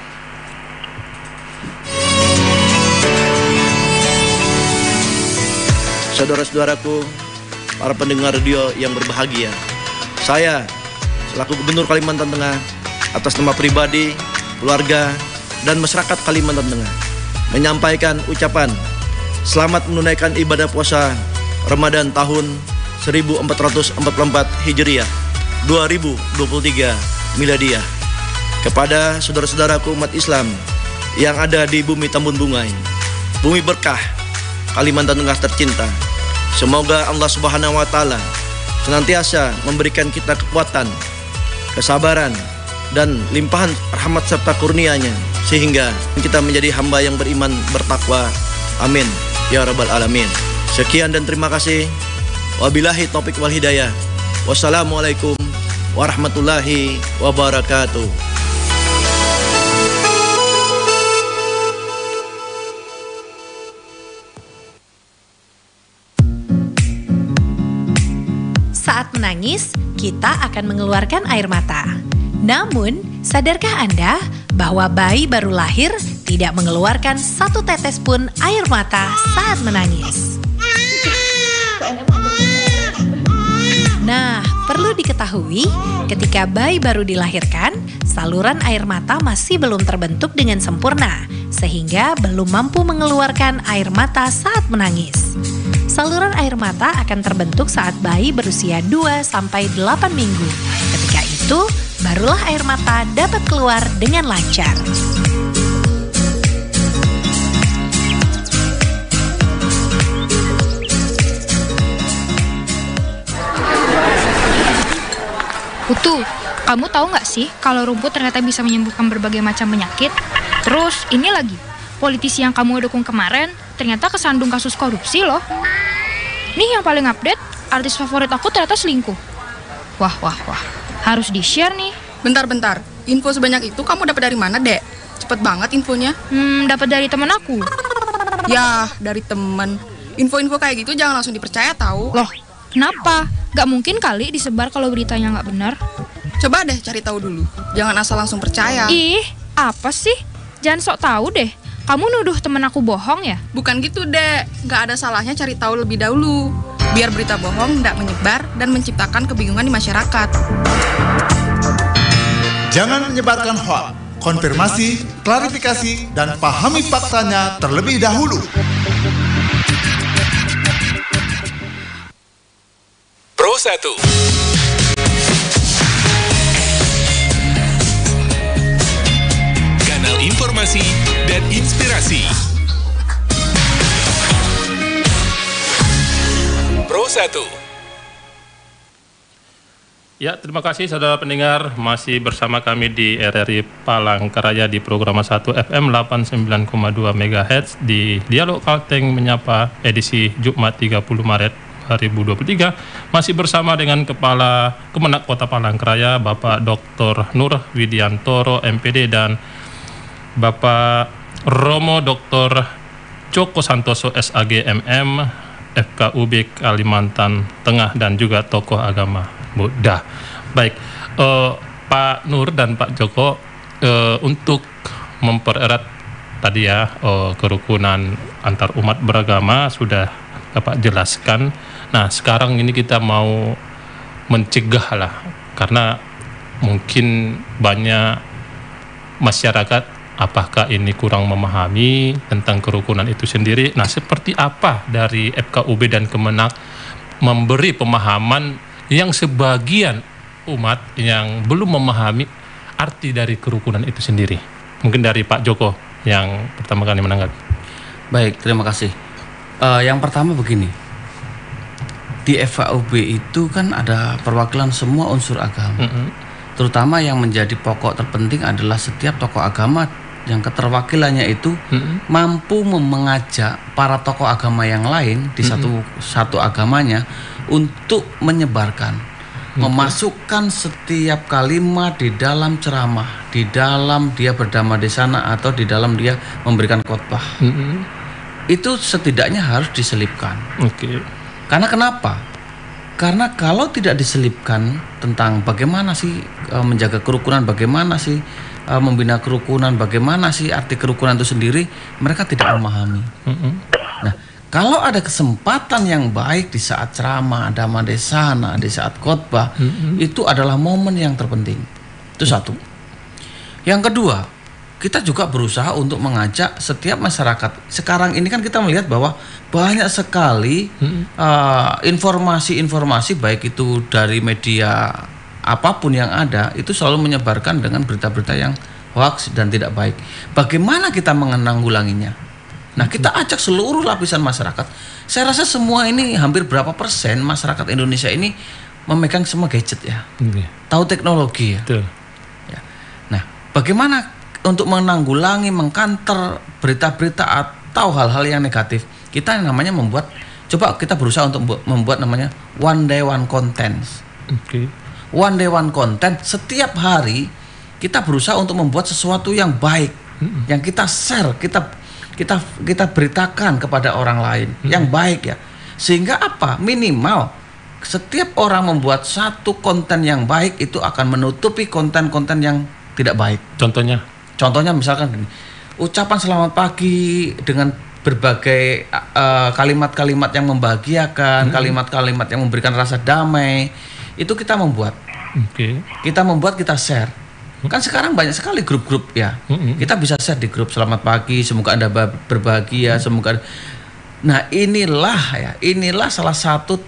Saudara-saudaraku, para pendengar radio yang berbahagia, saya selaku Gubernur Kalimantan Tengah atas nama pribadi, keluarga, dan masyarakat Kalimantan Tengah menyampaikan ucapan selamat menunaikan ibadah puasa Ramadan tahun seribu empat ratus empat puluh empat Hijriah dua ribu dua puluh tiga Miladiah kepada saudara-saudaraku umat Islam yang ada di bumi Tambun Bungai, bumi berkah Kalimantan Tengah tercinta. Semoga Allah Subhanahu wa taala senantiasa memberikan kita kekuatan, kesabaran, dan limpahan rahmat serta kurnia-Nya sehingga kita menjadi hamba yang beriman, bertakwa. Amin ya rabbal alamin. Sekian dan terima kasih. Wabillahi taufik wal hidayah. Wassalamualaikum warahmatullahi wabarakatuh. Saat menangis, kita akan mengeluarkan air mata. Namun, sadarkah Anda bahwa bayi baru lahir tidak mengeluarkan satu tetes pun air mata saat menangis? Nah, perlu diketahui, ketika bayi baru dilahirkan, saluran air mata masih belum terbentuk dengan sempurna, sehingga belum mampu mengeluarkan air mata saat menangis. Saluran air mata akan terbentuk saat bayi berusia dua sampai delapan minggu. Ketika itu, barulah air mata dapat keluar dengan lancar. Putu, kamu tahu nggak sih kalau rumput ternyata bisa menyembuhkan berbagai macam penyakit? Terus ini lagi, politisi yang kamu dukung kemarin ternyata kesandung kasus korupsi loh. Nih yang paling update, artis favorit aku ternyata selingkuh. Wah, wah, wah, harus di-share nih. Bentar-bentar, info sebanyak itu kamu dapat dari mana, Dek? Cepet banget infonya. Hmm, dapat dari temen aku. Yah, dari temen. Info-info kayak gitu jangan langsung dipercaya tahu. Loh, kenapa? Gak mungkin kali disebar kalau beritanya gak benar. Coba deh cari tahu dulu. Jangan asal langsung percaya. Ih, apa sih? Jangan sok tahu deh. Kamu nuduh temen aku bohong ya? Bukan gitu, Dek. Gak ada salahnya cari tahu lebih dahulu. Biar berita bohong tidak menyebar dan menciptakan kebingungan di masyarakat. Jangan menyebarkan hoax, konfirmasi, klarifikasi, dan pahami faktanya terlebih dahulu. Pro satu. Kanal informasi dan inspirasi. Pro satu. Ya, terima kasih saudara pendengar, masih bersama kami di R R I Palangkaraya di program satu F M delapan puluh sembilan koma dua megahertz di Dialog Kalteng Menyapa edisi Jumat tiga puluh Maret dua ribu dua puluh tiga. Masih bersama dengan Kepala Kemenak Kota Palangkaraya Bapak Doktor Nur Widiantoro M P D dan Bapak Romo Doktor Joko Santoso S A G M M F K U B Kalimantan Tengah dan juga tokoh agama Buddha. Baik, uh, Pak Nur dan Pak Joko, uh, untuk mempererat tadi ya uh, kerukunan antar umat beragama sudah Bapak jelaskan. Nah, sekarang ini kita mau mencegah lah, karena mungkin banyak masyarakat apakah ini kurang memahami tentang kerukunan itu sendiri. Nah, seperti apa dari F K U B dan Kemenak memberi pemahaman yang sebagian umat yang belum memahami arti dari kerukunan itu sendiri? Mungkin dari Pak Joko yang pertama kali menanggapi. Baik, terima kasih. Uh, yang pertama begini, di F K U B itu kan ada perwakilan semua unsur agama. Mm-hmm. terutama yang menjadi pokok terpenting adalah setiap tokoh agama yang keterwakilannya itu mm-hmm. mampu mengajak para tokoh agama yang lain di mm-hmm. satu satu agamanya untuk menyebarkan, okay. memasukkan setiap kalimat di dalam ceramah, di dalam dia berdamai di sana atau di dalam dia memberikan khotbah. Mm-hmm. Itu setidaknya harus diselipkan. Okay. Karena kenapa? Karena kalau tidak diselipkan tentang bagaimana sih e, menjaga kerukunan, bagaimana sih e, membina kerukunan, bagaimana sih arti kerukunan itu sendiri, mereka tidak memahami. Mm-hmm. Nah, kalau ada kesempatan yang baik di saat ceramah, damai di sana, di saat khotbah, mm-hmm. itu adalah momen yang terpenting. Itu satu. Yang kedua, kita juga berusaha untuk mengajak setiap masyarakat. Sekarang ini kan kita melihat bahwa banyak sekali hmm. uh, informasi-informasi baik itu dari media apapun yang ada itu selalu menyebarkan dengan berita-berita yang hoax dan tidak baik. Bagaimana kita menanggulanginya? Nah, kita ajak seluruh lapisan masyarakat. Saya rasa semua ini hampir berapa persen masyarakat Indonesia ini memegang semua gadget ya, hmm. tahu teknologi ya. Betul. Ya. Nah, bagaimana untuk menanggulangi, mengkanter berita-berita atau hal-hal yang negatif, kita namanya membuat, coba kita berusaha untuk membuat namanya one day one content. Okay. One day one content, setiap hari kita berusaha untuk membuat sesuatu yang baik, mm-hmm. yang kita share, kita kita kita beritakan kepada orang lain, mm-hmm. yang baik ya. Sehingga apa? Minimal setiap orang membuat satu konten yang baik itu akan menutupi konten-konten yang tidak baik. Contohnya? Contohnya misalkan gini, ucapan selamat pagi dengan berbagai uh, kalimat-kalimat yang membahagiakan, mm-hmm. kalimat-kalimat yang memberikan rasa damai, itu kita membuat. Okay. Kita membuat, kita share. Mm-hmm. Kan sekarang banyak sekali grup-grup ya. Mm-hmm. Kita bisa share di grup selamat pagi, semoga Anda berbahagia, mm-hmm. semoga. Nah, inilah ya, inilah salah satu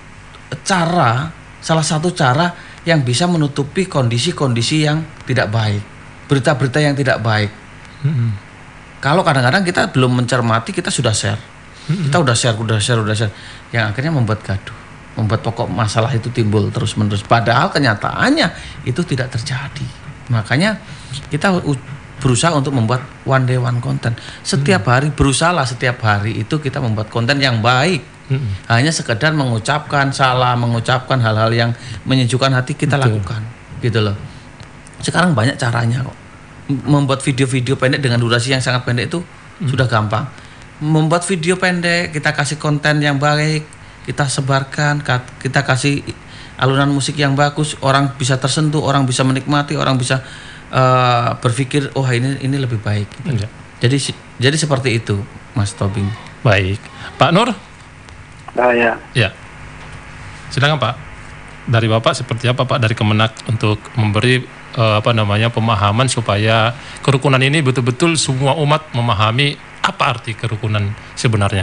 cara, salah satu cara yang bisa menutupi kondisi-kondisi yang tidak baik. Berita-berita yang tidak baik. Mm-hmm. Kalau kadang-kadang kita belum mencermati, kita sudah share. Mm-hmm. Kita udah share, udah share, udah share. Yang akhirnya membuat gaduh, membuat pokok masalah itu timbul terus-menerus. Padahal kenyataannya itu tidak terjadi. Makanya kita u- berusaha untuk membuat one day one content. Setiap mm-hmm. hari, berusahalah setiap hari itu kita membuat konten yang baik. Mm-hmm. Hanya sekedar mengucapkan salah, mengucapkan hal-hal yang menyejukkan hati kita Betul. lakukan. Gitu loh. Sekarang banyak caranya kok. Membuat video-video pendek dengan durasi yang sangat pendek itu hmm. sudah gampang. Membuat video pendek, kita kasih konten yang baik, kita sebarkan, kita kasih alunan musik yang bagus, orang bisa tersentuh, orang bisa menikmati, orang bisa uh, berpikir, oh ini ini lebih baik. Gitu. Ya. Jadi jadi seperti itu, Mas Tobing. Baik, Pak Nur. Nah, ya. Ya. Silakan Pak. Dari Bapak seperti apa Pak dari Kemenak untuk memberi Uh, apa namanya pemahaman supaya kerukunan ini betul-betul semua umat memahami apa arti kerukunan sebenarnya.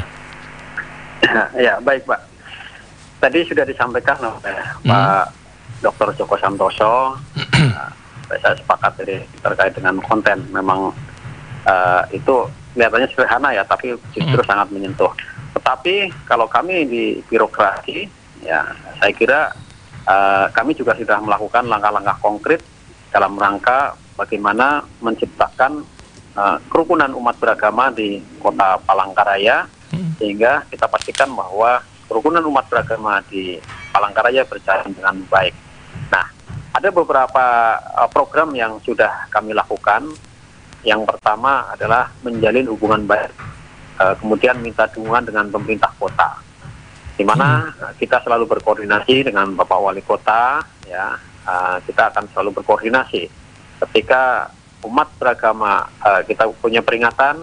Ya, ya baik Pak. Tadi sudah disampaikan oleh hmm. Pak Doktor Joko Santoso. uh, saya sepakat dari terkait dengan konten. Memang uh, itu kelihatannya sederhana ya, tapi justru hmm. sangat menyentuh. Tetapi kalau kami di birokrasi, ya saya kira uh, kami juga sudah melakukan langkah-langkah konkret dalam rangka bagaimana menciptakan uh, kerukunan umat beragama di Kota Palangkaraya, hmm. sehingga kita pastikan bahwa kerukunan umat beragama di Palangkaraya berjalan dengan baik. Nah, ada beberapa uh, program yang sudah kami lakukan. Yang pertama adalah menjalin hubungan baik, uh, kemudian minta dukungan dengan pemerintah kota, di mana hmm. uh, kita selalu berkoordinasi dengan Bapak Wali Kota, ya. Uh, kita akan selalu berkoordinasi ketika umat beragama uh, kita punya peringatan,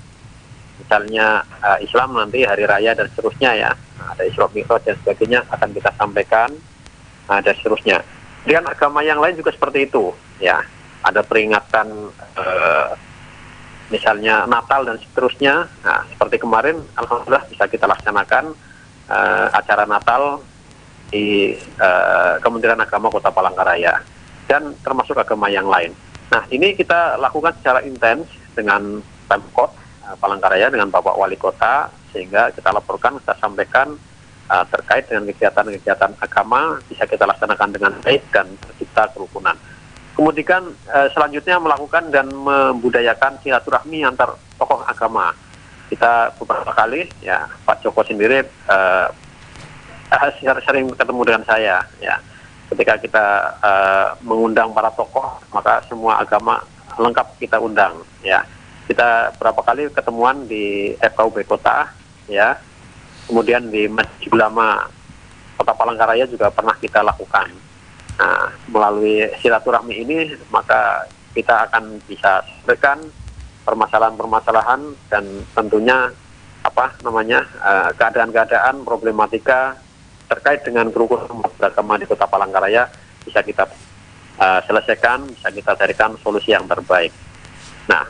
misalnya uh, Islam nanti hari raya dan seterusnya ya, nah, ada Isra Mi'raj dan sebagainya akan kita sampaikan, uh, dan seterusnya. Dengan agama yang lain juga seperti itu ya, ada peringatan uh, misalnya Natal dan seterusnya. Nah, seperti kemarin alhamdulillah bisa kita laksanakan uh, acara Natal di uh, Kementerian Agama Kota Palangkaraya dan termasuk agama yang lain. Nah, ini kita lakukan secara intens dengan Pemkot uh, Palangkaraya, dengan Bapak Wali Kota, sehingga kita laporkan, kita sampaikan uh, terkait dengan kegiatan-kegiatan agama bisa kita laksanakan dengan baik dan tercipta kerukunan. kemudian uh, selanjutnya melakukan dan membudayakan silaturahmi antar tokoh agama. Kita beberapa kali, ya Pak Joko sendiri uh, sering ketemu dengan saya, ya. Ketika kita uh, mengundang para tokoh, maka semua agama lengkap kita undang, ya. Kita berapa kali ketemuan di F K U B Kota, ya. Kemudian di Masjid Ulama Kota Palangkaraya juga pernah kita lakukan. Nah, melalui silaturahmi ini, maka kita akan bisa sampaikan permasalahan-permasalahan dan tentunya apa namanya uh, keadaan-keadaan problematika terkait dengan kerukunan beragama di Kota Palangkaraya bisa kita uh, selesaikan, bisa kita carikan solusi yang terbaik. Nah,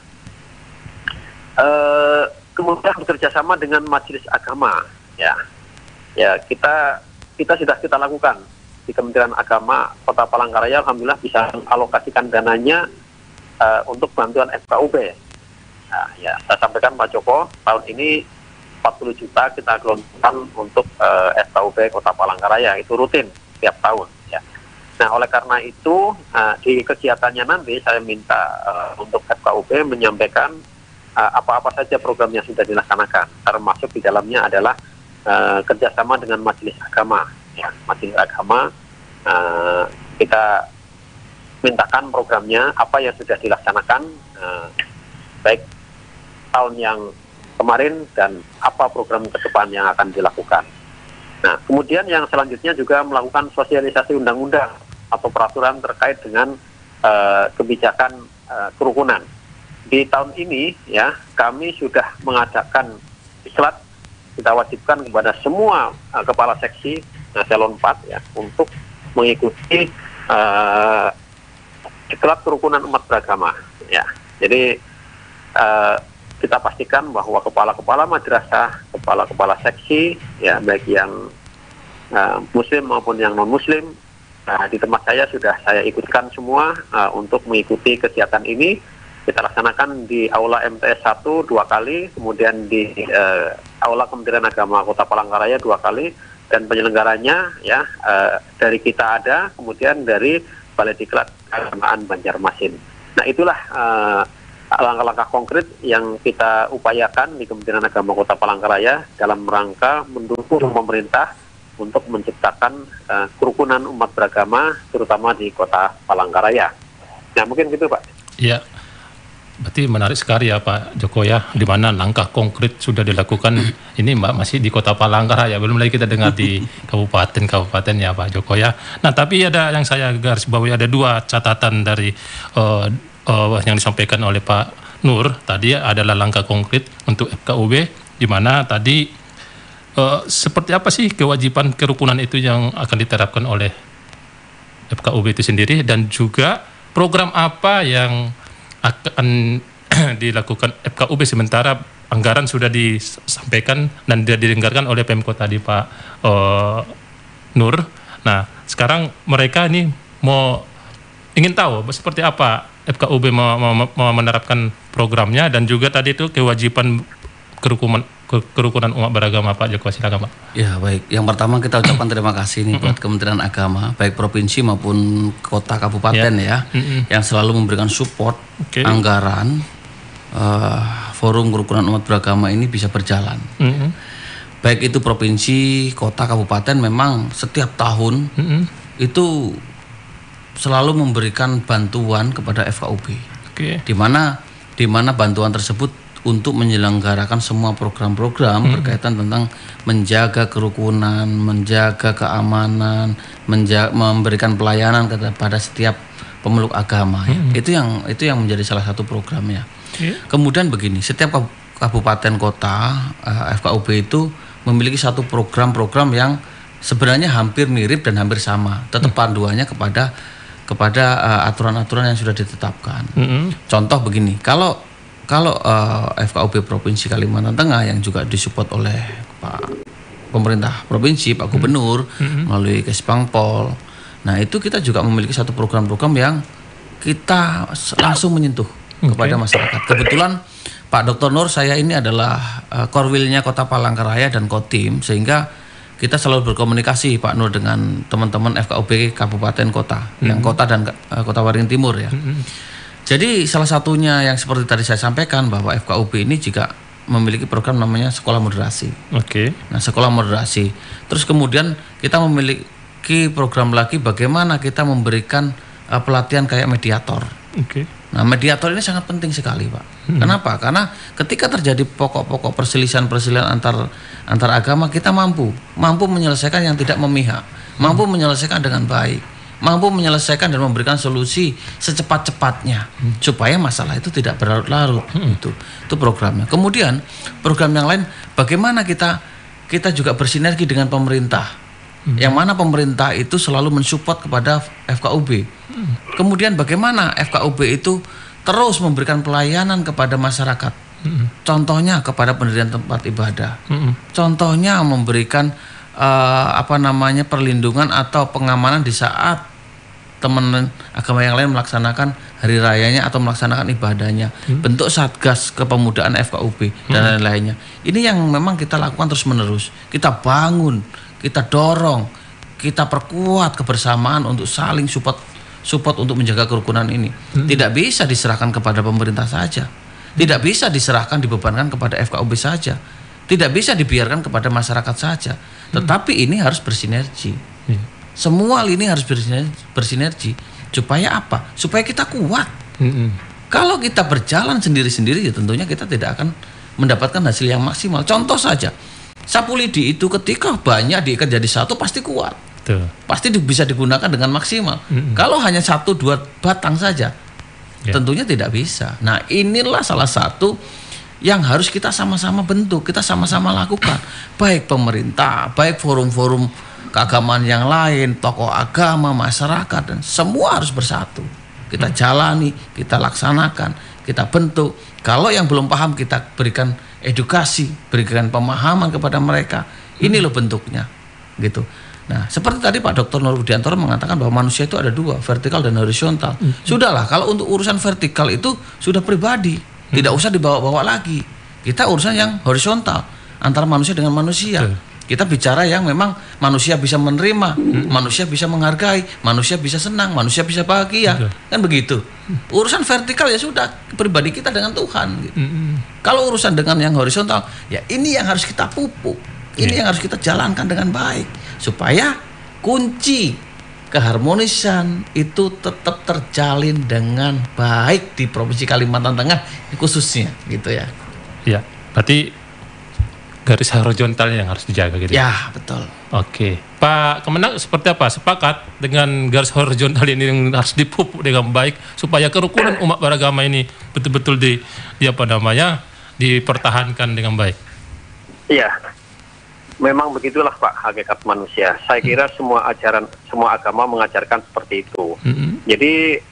uh, kemudian bekerjasama dengan majelis agama, ya, ya kita kita sudah kita lakukan di Kementerian Agama Kota Palangkaraya, alhamdulillah bisa alokasikan dananya uh, untuk bantuan F K U B. Nah, ya, saya sampaikan Pak Joko, tahun ini empat puluh juta kita gelontorkan untuk uh, F K U B Kota Palangkaraya, itu rutin tiap tahun, ya. Nah, oleh karena itu uh, di kegiatannya nanti saya minta uh, untuk F K U B menyampaikan uh, apa-apa saja program yang sudah dilaksanakan, termasuk di dalamnya adalah uh, kerjasama dengan majelis agama, ya. Majelis agama uh, kita mintakan programnya apa yang sudah dilaksanakan, uh, baik tahun yang kemarin dan apa program ke depan yang akan dilakukan. Nah, kemudian yang selanjutnya juga melakukan sosialisasi undang-undang atau peraturan terkait dengan uh, kebijakan uh, kerukunan. Di tahun ini, ya, kami sudah mengadakan diklat, kita wajibkan kepada semua uh, kepala seksi Eselon empat, ya, untuk mengikuti uh, diklat kerukunan umat beragama, ya. Jadi uh, kita pastikan bahwa kepala-kepala madrasah, kepala-kepala seksi, ya, baik yang uh, muslim maupun yang non-muslim, uh, di tempat saya sudah saya ikutkan semua uh, untuk mengikuti kegiatan ini. Kita laksanakan di Aula M T S satu dua kali, kemudian di uh, Aula Kementerian Agama Kota Palangkaraya dua kali, dan penyelenggaranya, ya, uh, dari kita ada, kemudian dari Balai Diklat Keagamaan Banjarmasin. Nah, itulah uh, langkah-langkah konkret yang kita upayakan di Kementerian Agama Kota Palangkaraya dalam rangka mendukung pemerintah untuk menciptakan uh, kerukunan umat beragama, terutama di Kota Palangkaraya. Nah, mungkin gitu, Pak. Iya, berarti menarik sekali ya Pak Joko, ya, di mana langkah konkret sudah dilakukan. Ini Mbak masih di Kota Palangkaraya, belum lagi kita dengar di kabupaten-kabupaten, ya Pak Joko, ya. Nah, tapi ada yang saya garis bawahi, ada dua catatan dari uh, Uh, yang disampaikan oleh Pak Nur tadi adalah langkah konkret untuk F K U B, di mana tadi uh, seperti apa sih kewajiban kerukunan itu yang akan diterapkan oleh F K U B itu sendiri, dan juga program apa yang akan dilakukan F K U B sementara anggaran sudah disampaikan dan didengarkan oleh Pemko tadi Pak uh, Nur. Nah, sekarang mereka ini mau ingin tahu seperti apa F K U B mau, mau, mau menerapkan programnya, dan juga tadi itu kewajiban kerukunan kerukunan umat beragama. Pak Joko, silakan Pak. Ya, baik. Yang pertama kita ucapkan terima kasih nih buat Kementerian Agama, baik provinsi maupun kota kabupaten, ya, ya yang selalu memberikan support, okay, anggaran uh, forum kerukunan umat beragama ini bisa berjalan. Mm-hmm. Baik itu provinsi, kota, kabupaten, memang setiap tahun mm-hmm. itu selalu memberikan bantuan kepada F K U B, okay, di mana di mana bantuan tersebut untuk menyelenggarakan semua program-program hmm. berkaitan tentang menjaga kerukunan, menjaga keamanan, menjaga, memberikan pelayanan kepada setiap pemeluk agama. Hmm. Ya. Itu yang itu yang menjadi salah satu programnya. Yeah. Kemudian begini, setiap kabupaten kota uh, F K U B itu memiliki satu program-program yang sebenarnya hampir mirip dan hampir sama, tetap hmm. panduannya kepada kepada uh, aturan-aturan yang sudah ditetapkan. Mm-hmm. Contoh begini, kalau kalau uh, F K U B Provinsi Kalimantan Tengah yang juga disupport oleh Pak pemerintah provinsi, Pak Gubernur, mm-hmm. melalui Kesbangpol. Nah, itu kita juga memiliki satu program-program yang kita langsung menyentuh okay. kepada masyarakat. Kebetulan Pak Doktor Nur, saya ini adalah uh, Korwilnya Kota Palangkaraya dan Kotim, sehingga kita selalu berkomunikasi Pak Nur dengan teman-teman F K U B kabupaten kota, mm-hmm. yang kota dan uh, Kota Waringin Timur ya. Mm-hmm. Jadi salah satunya yang seperti tadi saya sampaikan bahwa F K U B ini juga memiliki program namanya sekolah moderasi. Oke. Okay. Nah, sekolah moderasi. Terus kemudian kita memiliki program lagi bagaimana kita memberikan uh, pelatihan kayak mediator. Oke. Okay. Nah, mediator ini sangat penting sekali, Pak. Hmm. Kenapa? Karena ketika terjadi pokok-pokok perselisihan-perselisihan antar antar agama, kita mampu mampu menyelesaikan yang tidak memihak, hmm. mampu menyelesaikan dengan baik, mampu menyelesaikan dan memberikan solusi secepat-cepatnya hmm. supaya masalah itu tidak berlarut-larut. Hmm. Itu itu programnya. Kemudian program yang lain, bagaimana kita kita juga bersinergi dengan pemerintah. Hmm. Yang mana pemerintah itu selalu mensupport kepada F K U B. Hmm. Kemudian bagaimana F K U B itu terus memberikan pelayanan kepada masyarakat. Hmm. Contohnya kepada pendirian tempat ibadah. Hmm. Contohnya memberikan uh, apa namanya perlindungan atau pengamanan di saat teman agama yang lain melaksanakan hari rayanya atau melaksanakan ibadahnya. Hmm. Bentuk satgas kepemudaan F K U B hmm. dan lain-lainnya. Ini yang memang kita lakukan terus-menerus. Kita bangun, kita dorong, kita perkuat kebersamaan untuk saling support support untuk menjaga kerukunan ini. Hmm. Tidak bisa diserahkan kepada pemerintah saja. Tidak bisa diserahkan dibebankan kepada F K U B saja. Tidak bisa dibiarkan kepada masyarakat saja. Tetapi hmm. ini harus bersinergi. Hmm. Semua lini harus bersinergi, bersinergi. Supaya apa? Supaya kita kuat. Hmm. Kalau kita berjalan sendiri-sendiri ya tentunya kita tidak akan mendapatkan hasil yang maksimal. Contoh saja, sapu lidi itu ketika banyak diikat jadi satu pasti kuat. Tuh. Pasti di, bisa digunakan dengan maksimal. Mm-hmm. Kalau hanya satu dua batang saja, yeah. tentunya tidak bisa. Nah, inilah salah satu yang harus kita sama-sama bentuk, kita sama-sama lakukan. Baik pemerintah, baik forum-forum keagamaan yang lain, tokoh agama, masyarakat, dan semua harus bersatu. Kita jalani, kita laksanakan, kita bentuk. Kalau yang belum paham kita berikan edukasi, berikan pemahaman kepada mereka. Ini loh bentuknya, gitu. Nah, seperti tadi Pak Doktor Nur Budiantoro mengatakan bahwa manusia itu ada dua, vertikal dan horizontal. Mm-hmm. Sudahlah, kalau untuk urusan vertikal itu sudah pribadi, mm-hmm. tidak usah dibawa-bawa lagi. Kita urusan yang horizontal antara manusia dengan manusia. Mm-hmm. Kita bicara yang memang manusia bisa menerima, mm-hmm. manusia bisa menghargai, manusia bisa senang, manusia bisa bahagia, mm-hmm. kan begitu. Mm-hmm. Urusan vertikal ya sudah pribadi kita dengan Tuhan. Gitu. Mm-hmm. Kalau urusan dengan yang horizontal, ya ini yang harus kita pupuk, ini yeah. yang harus kita jalankan dengan baik. Supaya kunci keharmonisan itu tetap terjalin dengan baik di Provinsi Kalimantan Tengah khususnya gitu ya. Ya, berarti garis horizontal yang harus dijaga gitu. Ya, betul. Oke. Pak Kemenang seperti apa? Sepakat dengan garis horizontal ini yang harus dipupuk dengan baik supaya kerukunan umat beragama ini betul-betul di, di apa namanya? dipertahankan dengan baik. Iya. Memang begitulah Pak hakikat manusia. Saya kira semua ajaran, semua agama mengajarkan seperti itu. Mm-hmm. Jadi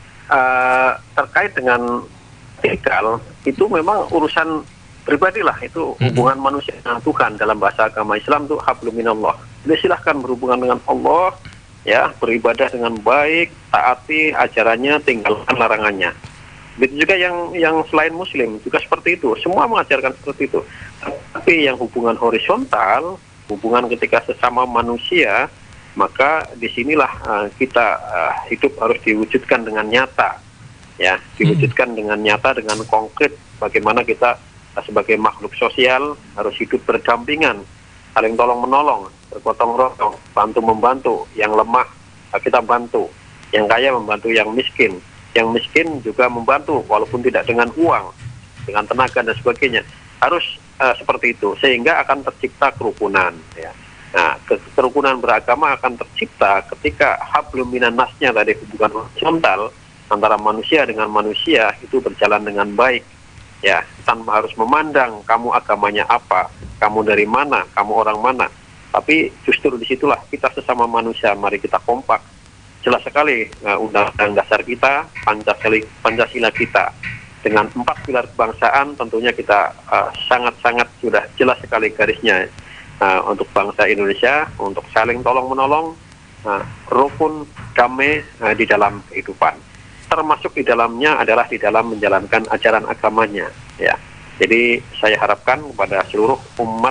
uh, terkait dengan vertikal itu memang urusan pribadi lah. Itu mm-hmm. hubungan manusia dengan Tuhan. Dalam bahasa agama Islam itu hablum minallah. Jadi silahkan berhubungan dengan Allah, ya beribadah dengan baik, taati ajarannya, tinggalkan larangannya. Begitu juga yang yang selain Muslim juga seperti itu. Semua mengajarkan seperti itu. Tapi yang hubungan horizontal, hubungan ketika sesama manusia, maka disinilah uh, kita uh, hidup harus diwujudkan dengan nyata, ya, diwujudkan hmm. dengan nyata, dengan konkret. Bagaimana kita uh, sebagai makhluk sosial harus hidup berdampingan, saling tolong menolong, bergotong royong, bantu membantu. Yang lemah uh, kita bantu, yang kaya membantu yang miskin, yang miskin juga membantu, walaupun tidak dengan uang, dengan tenaga dan sebagainya. Harus Uh, seperti itu, sehingga akan tercipta kerukunan ya. Nah, kerukunan beragama akan tercipta ketika hablum minan nasnya tadi, hubungan horizontal antara manusia dengan manusia itu berjalan dengan baik ya, tanpa harus memandang kamu agamanya apa, kamu dari mana, kamu orang mana. Tapi justru disitulah kita sesama manusia, mari kita kompak. Jelas sekali uh, undang-undang dasar kita, Pancasila, Pancasila kita. Dengan empat pilar kebangsaan tentunya kita uh, sangat-sangat sudah jelas sekali garisnya uh, untuk bangsa Indonesia, untuk saling tolong-menolong, uh, rukun, damai uh, di dalam kehidupan. Termasuk di dalamnya adalah di dalam menjalankan ajaran agamanya. Ya. Jadi saya harapkan kepada seluruh umat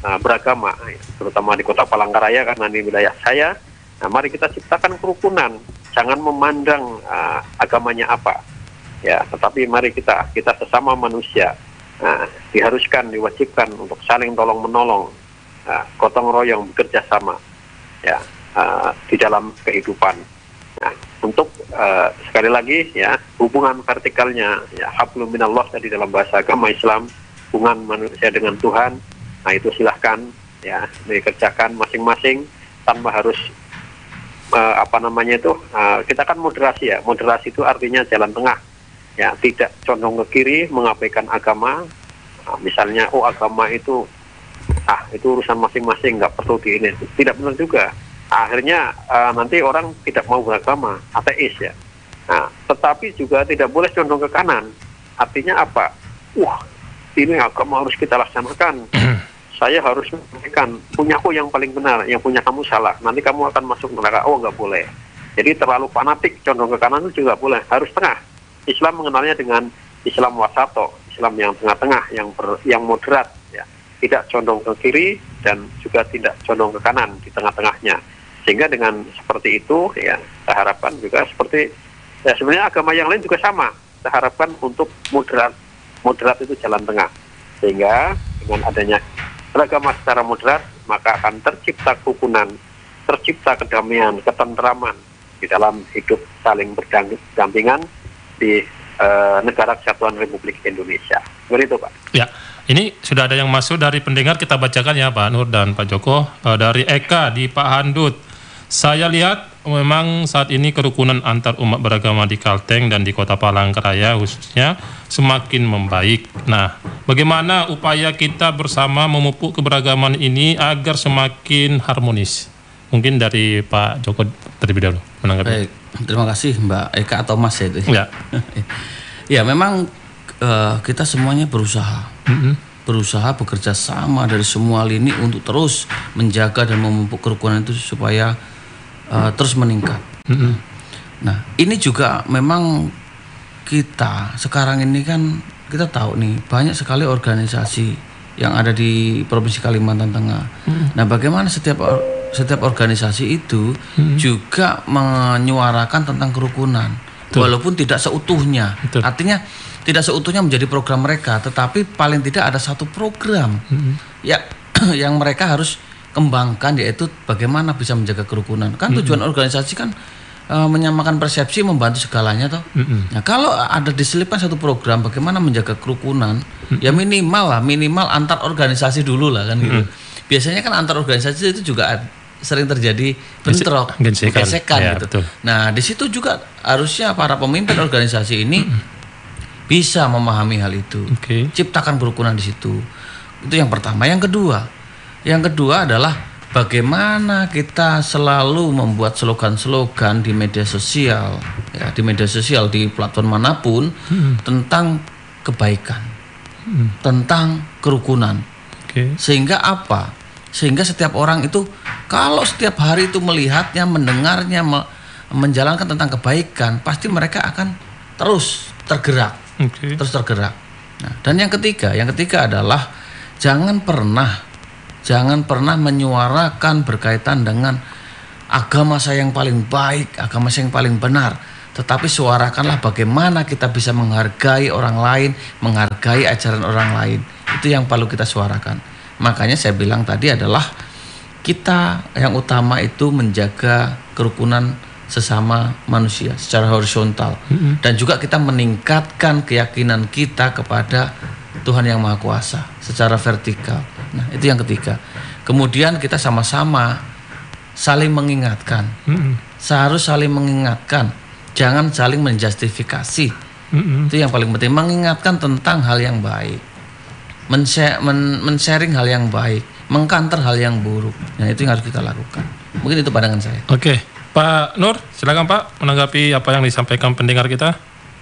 uh, beragama, terutama di Kota Palangkaraya karena ini wilayah saya. Nah, mari kita ciptakan kerukunan, jangan memandang uh, agamanya apa, ya, tetapi mari kita kita sesama manusia uh, diharuskan, diwajibkan untuk saling tolong menolong, uh, gotong royong, bekerja sama, ya, uh, di dalam kehidupan. Nah, untuk uh, sekali lagi ya, hubungan vertikalnya, ya, hablum minallah tadi dalam bahasa agama Islam, hubungan manusia dengan Tuhan. Nah, itu silahkan ya dikerjakan masing-masing tanpa harus uh, apa namanya itu uh, kita kan moderasi ya. Moderasi itu artinya jalan tengah, ya, tidak condong ke kiri mengabaikan agama. Nah, misalnya oh agama itu ah itu urusan masing-masing, nggak perlu di ini. Tidak benar juga. Akhirnya uh, nanti orang tidak mau beragama, ateis ya. Nah, tetapi juga tidak boleh condong ke kanan. Artinya apa? Wah, ini agama harus kita laksanakan. Saya harus menyampaikan, punyaku yang paling benar, yang punya kamu salah. Nanti kamu akan masuk neraka. Oh, nggak boleh. Jadi terlalu fanatik, condong ke kanan itu juga boleh. Harus tengah. Islam mengenalnya dengan Islam wasato, Islam yang tengah-tengah, yang ber, yang moderat. Ya. Tidak condong ke kiri dan juga tidak condong ke kanan, di tengah-tengahnya. Sehingga dengan seperti itu, ya, saya harapkan juga seperti, ya sebenarnya agama yang lain juga sama. Saya harapkan untuk moderat, moderat itu jalan tengah. Sehingga dengan adanya beragama secara moderat, maka akan tercipta kerukunan, tercipta kedamaian, ketentraman di dalam hidup saling berdampingan di uh, negara kesatuan Republik Indonesia. Begitu, Pak. Ya. Ini sudah ada yang masuk dari pendengar, kita bacakan ya Pak Nur dan Pak Joko. Uh, dari Eka di Pak Handut. Saya lihat memang saat ini kerukunan antar umat beragama di Kalteng dan di Kota Palangkaraya khususnya semakin membaik. Nah, bagaimana upaya kita bersama memupuk keberagaman ini agar semakin harmonis? Mungkin dari Pak Joko terlebih dahulu menanggapi. Baik, terima kasih Mbak Eka atau Mas ya itu. Ya, ya memang uh, kita semuanya berusaha. Mm-hmm. berusaha bekerja sama dari semua lini untuk terus menjaga dan memupuk kerukunan itu supaya uh, terus meningkat. Mm-hmm. Nah, ini juga memang kita sekarang ini kan kita tahu nih banyak sekali organisasi yang ada di Provinsi Kalimantan Tengah. Mm-hmm. Nah, bagaimana setiap setiap organisasi itu mm-hmm. juga menyuarakan tentang kerukunan, betul, walaupun tidak seutuhnya. Betul. Artinya tidak seutuhnya menjadi program mereka, tetapi paling tidak ada satu program mm-hmm. ya yang mereka harus kembangkan, yaitu bagaimana bisa menjaga kerukunan. Kan mm-hmm. tujuan organisasi kan e, menyamakan persepsi, membantu segalanya toh. Mm-hmm. Nah, kalau ada diselipkan satu program bagaimana menjaga kerukunan, mm-hmm. ya minimal lah, minimal antar organisasi dulu lah kan gitu. Mm-hmm. Biasanya kan antar organisasi itu juga sering terjadi bentrok, gesekan, gesekan ya, gitu. Betul. Nah, di situ juga harusnya para pemimpin organisasi ini mm-hmm. bisa memahami hal itu, okay. ciptakan kerukunan di situ. Itu yang pertama. Yang kedua, yang kedua adalah bagaimana kita selalu membuat slogan-slogan di media sosial, ya, di media sosial di platform manapun hmm. tentang kebaikan, hmm. tentang kerukunan. Okay. Sehingga apa? Sehingga setiap orang itu kalau setiap hari itu melihatnya, mendengarnya, me- menjalankan tentang kebaikan, pasti mereka akan terus tergerak. Okay. Terus tergerak. Nah, dan yang ketiga, yang ketiga adalah jangan pernah, jangan pernah menyuarakan berkaitan dengan agama saya yang paling baik, agama saya yang paling benar. Tetapi suarakanlah bagaimana kita bisa menghargai orang lain, menghargai ajaran orang lain. Itu yang perlu kita suarakan. Makanya saya bilang tadi adalah kita yang utama itu menjaga kerukunan sesama manusia secara horizontal, mm-hmm. dan juga kita meningkatkan keyakinan kita kepada Tuhan yang Maha Kuasa secara vertikal. Nah, itu yang ketiga. Kemudian kita sama-sama saling mengingatkan, mm-hmm. seharus saling mengingatkan, jangan saling menjustifikasi. Mm-hmm. Itu yang paling penting, mengingatkan tentang hal yang baik, men-share, men- men-sharing hal yang baik, mengkanter hal yang buruk. Nah, itu yang harus kita lakukan. Mungkin itu pandangan saya. Oke. Okay. Pak Nur, silakan Pak menanggapi apa yang disampaikan pendengar kita.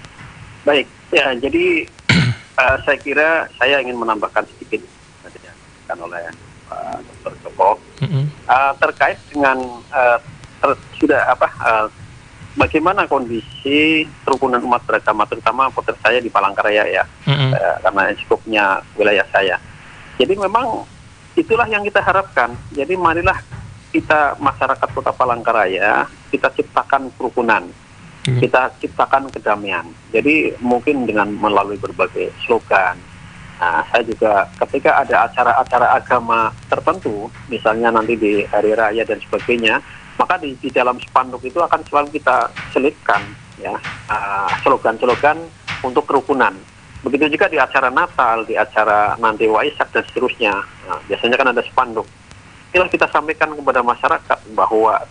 Baik, ya jadi uh, saya kira saya ingin menambahkan sedikit yang disampaikan oleh Pak Doktor Joko mm-hmm. uh, terkait dengan uh, ter- sudah apa uh, bagaimana kondisi kerukunan umat beragama, terutama potret saya di Palangkaraya ya, mm-hmm. uh, karena skupnya wilayah saya. Jadi memang itulah yang kita harapkan. Jadi marilah kita masyarakat Kota Palangkaraya, kita ciptakan kerukunan, hmm. kita ciptakan kedamaian. Jadi mungkin dengan melalui berbagai slogan. Nah, saya juga ketika ada acara-acara agama tertentu, misalnya nanti di hari raya dan sebagainya, maka di, di dalam spanduk itu akan selalu kita selipkan ya uh, slogan-slogan untuk kerukunan. Begitu juga di acara Natal, di acara nanti Waisak dan seterusnya. Nah, biasanya kan ada spanduk. Inilah kita sampaikan kepada masyarakat bahwa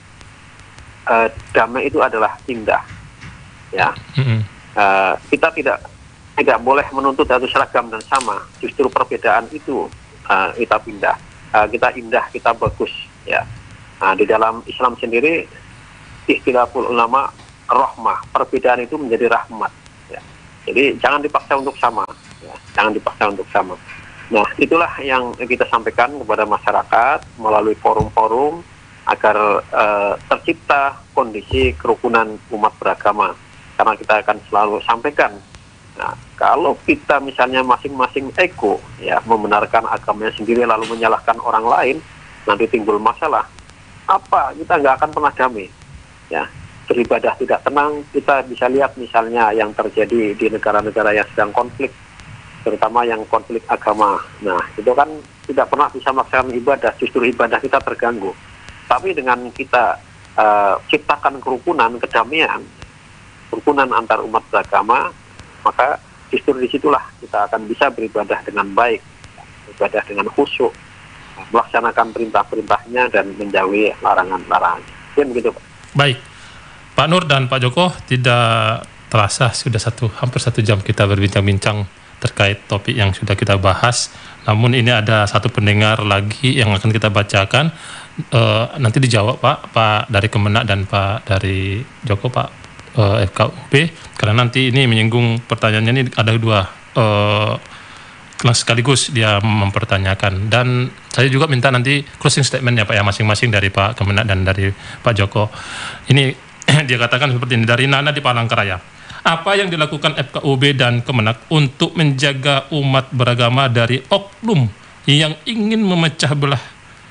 uh, damai itu adalah indah. Ya, mm-hmm. uh, kita tidak tidak boleh menuntut harus seragam dan sama. Justru perbedaan itu uh, kita pindah, uh, kita indah, kita bagus. Ya, nah, di dalam Islam sendiri ikhtilaful ulama rahmah, perbedaan itu menjadi rahmat. Ya. Jadi jangan dipaksa untuk sama. Ya. Jangan dipaksa untuk sama. Nah, itulah yang kita sampaikan kepada masyarakat melalui forum-forum agar uh, tercipta kondisi kerukunan umat beragama. Karena kita akan selalu sampaikan, nah, kalau kita misalnya masing-masing ego, ya, membenarkan agamanya sendiri lalu menyalahkan orang lain, nanti timbul masalah. Apa? Kita nggak akan pernah damai. Ya, beribadah tidak tenang. Kita bisa lihat misalnya yang terjadi di negara-negara yang sedang konflik, terutama yang konflik agama. Nah, itu kan tidak pernah bisa melaksanakan ibadah, justru ibadah kita terganggu. Tapi dengan kita uh, ciptakan kerukunan, kedamaian, kerukunan antar umat beragama, maka justru disitulah kita akan bisa beribadah dengan baik, beribadah dengan khusyuk, melaksanakan perintah-perintahnya dan menjauhi larangan-larangannya. Ya, begitu, Pak. Baik, Pak Nur dan Pak Joko, tidak terasa sudah satu hampir satu jam kita berbincang-bincang terkait topik yang sudah kita bahas. Namun ini ada satu pendengar lagi yang akan kita bacakan. Uh, nanti dijawab Pak, Pak dari Kemenak dan Pak dari Joko, Pak uh, F K U B. Karena nanti ini menyinggung pertanyaannya ini ada dua uh, sekaligus dia mempertanyakan. Dan saya juga minta nanti closing statementnya Pak ya, masing-masing dari Pak Kemenak dan dari Pak Joko. Ini dia katakan seperti ini, dari Nana di Palangkaraya. Apa yang dilakukan F K U B dan Kemenak untuk menjaga umat beragama dari oknum yang ingin memecah belah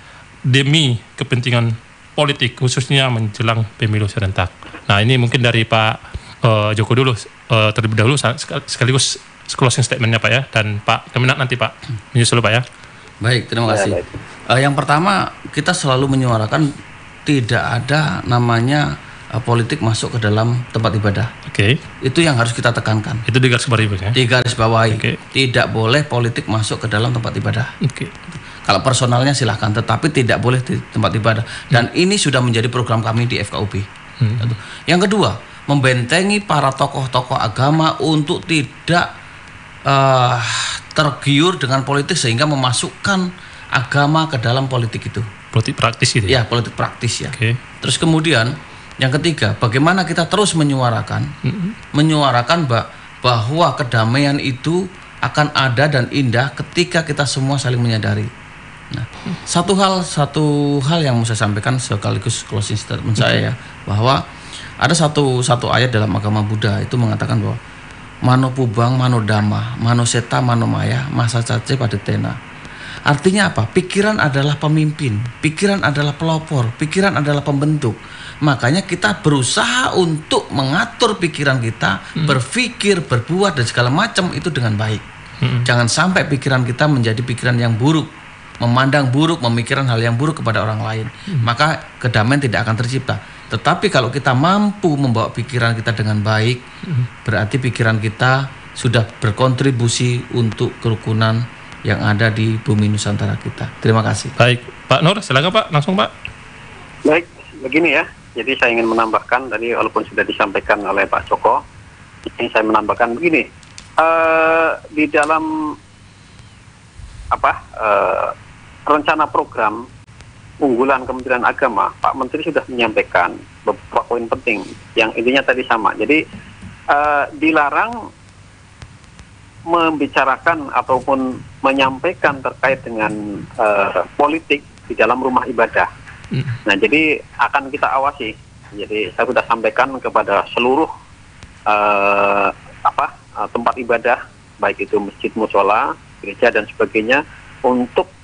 demi kepentingan politik, khususnya menjelang pemilu serentak? Nah, ini mungkin dari Pak uh, Joko dulu, uh, terlebih dahulu sekaligus closing statementnya Pak ya, dan Pak Kemenak nanti Pak menyusul Pak ya. Baik, terima kasih. Uh, yang pertama, kita selalu menyuarakan tidak ada namanya uh, politik masuk ke dalam tempat ibadah. Oke. Okay. Itu yang harus kita tekankan. Itu di garis bawahi ya? Di garis bawahi. Okay. Tidak boleh politik masuk ke dalam tempat ibadah. Oke. Okay. Kalau personalnya silahkan, tetapi tidak boleh di tempat ibadah. Dan hmm. ini sudah menjadi program kami di F K U B. Hmm. Yang kedua, membentengi para tokoh-tokoh agama untuk tidak uh, tergiur dengan politik sehingga memasukkan agama ke dalam politik itu. Politik praktis itu? Ya, politik praktis ya. Okay. Terus kemudian yang ketiga, bagaimana kita terus menyuarakan, hmm. menyuarakan bah- bahwa kedamaian itu akan ada dan indah ketika kita semua saling menyadari. Nah, satu hal satu hal yang mau saya sampaikan sekaligus closing statement saya ya, bahwa ada satu satu ayat dalam agama Buddha itu mengatakan bahwa mano pubang, mano dhamma, mano seta, mano maya, masa cace pada tena. Artinya apa? Pikiran adalah pemimpin, pikiran adalah pelopor, pikiran adalah pembentuk. Makanya kita berusaha untuk mengatur pikiran kita, hmm. berpikir, berbuat dan segala macam itu dengan baik. Hmm. Jangan sampai pikiran kita menjadi pikiran yang buruk, memandang buruk, memikirkan hal yang buruk kepada orang lain. Hmm. Maka kedamaian tidak akan tercipta. Tetapi kalau kita mampu membawa pikiran kita dengan baik, hmm. berarti pikiran kita sudah berkontribusi untuk kerukunan yang ada di bumi Nusantara kita. Terima kasih. Baik, Pak Nur, silakan Pak, langsung Pak. Baik, begini ya. Jadi saya ingin menambahkan tadi walaupun sudah disampaikan oleh Pak Joko, ini saya menambahkan begini. Uh, di dalam apa uh, rencana program unggulan Kementerian Agama, Pak Menteri sudah menyampaikan beberapa poin penting yang intinya tadi sama. Jadi uh, dilarang membicarakan ataupun menyampaikan terkait dengan uh, politik di dalam rumah ibadah. Hmm. Nah, jadi akan kita awasi. Jadi saya sudah sampaikan kepada seluruh uh, apa uh, tempat ibadah, baik itu masjid, mushola, gereja dan sebagainya, untuk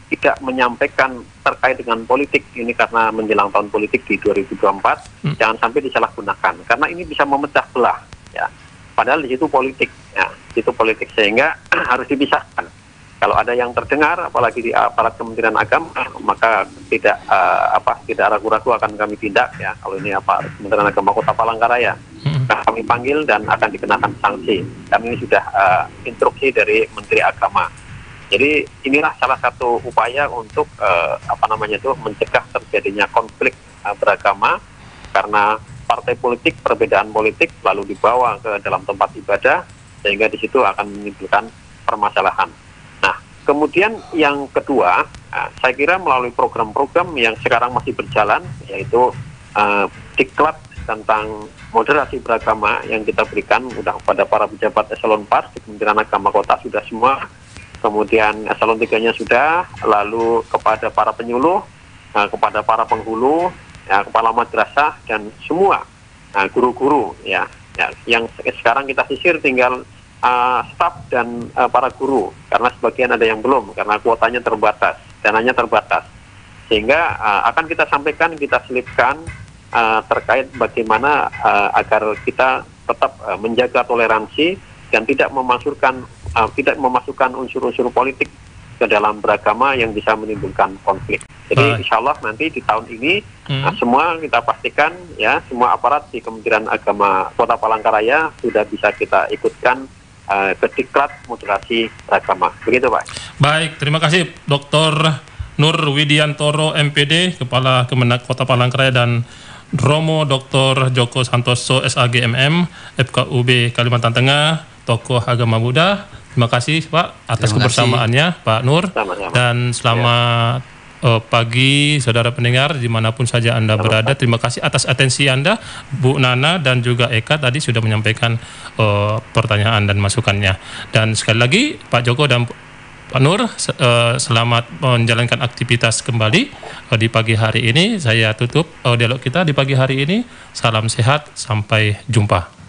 tidak menyampaikan terkait dengan politik ini karena menjelang tahun politik di dua ribu dua puluh empat, hmm. jangan sampai disalahgunakan karena ini bisa memecah belah ya. Padahal di situ politik ya, di situ politik sehingga harus dipisahkan. Kalau ada yang terdengar apalagi di aparat Kementerian Agama maka tidak uh, apa tidak ragu-ragu akan kami tindak ya. Kalau ini apa Kementerian Agama Kota Palangkaraya hmm. kami panggil dan akan dikenakan sanksi. Kami ini sudah uh, instruksi dari Menteri Agama. Jadi inilah salah satu upaya untuk uh, apa namanya itu mencegah terjadinya konflik uh, beragama karena partai politik, perbedaan politik lalu dibawa ke dalam tempat ibadah sehingga di situ akan menimbulkan permasalahan. Nah, kemudian yang kedua, uh, saya kira melalui program-program yang sekarang masih berjalan yaitu uh, diklat tentang moderasi beragama yang kita berikan sudah kepada para pejabat eselon empat di Kementerian Agama Kota sudah semua. Kemudian eselon tiga-nya sudah, lalu kepada para penyuluh, uh, kepada para penghulu, ya, kepala madrasah dan semua uh, guru-guru ya, ya, yang sekarang kita sisir tinggal uh, staf dan uh, para guru karena sebagian ada yang belum karena kuotanya terbatas, dananya terbatas, sehingga uh, akan kita sampaikan, kita selipkan uh, terkait bagaimana uh, agar kita tetap uh, menjaga toleransi dan tidak memasukkan Uh, tidak memasukkan unsur-unsur politik ke dalam beragama yang bisa menimbulkan konflik. Jadi uh. insya Allah nanti di tahun ini hmm. uh, semua kita pastikan ya semua aparat di Kementerian Agama Kota Palangkaraya sudah bisa kita ikutkan uh, ke diklat moderasi beragama. Begitu Pak. Baik, terima kasih Doktor Nur Widiantoro M P D Kepala Kemenak Kota Palangkaraya dan Romo Doktor Joko Santoso S A G M M F K U B Kalimantan Tengah, tokoh agama Buddha. Terima kasih Pak atas kebersamaannya Pak Nur. Sama-sama. Dan selamat ya. uh, pagi saudara pendengar dimanapun saja Anda Sama-sama. berada. Terima kasih atas atensi Anda Bu Nana dan juga Eka tadi sudah menyampaikan uh, pertanyaan dan masukannya. Dan sekali lagi Pak Joko dan Pak Nur uh, selamat menjalankan aktivitas kembali uh, di pagi hari ini. Saya tutup uh, dialog kita di pagi hari ini. Salam sehat, sampai jumpa.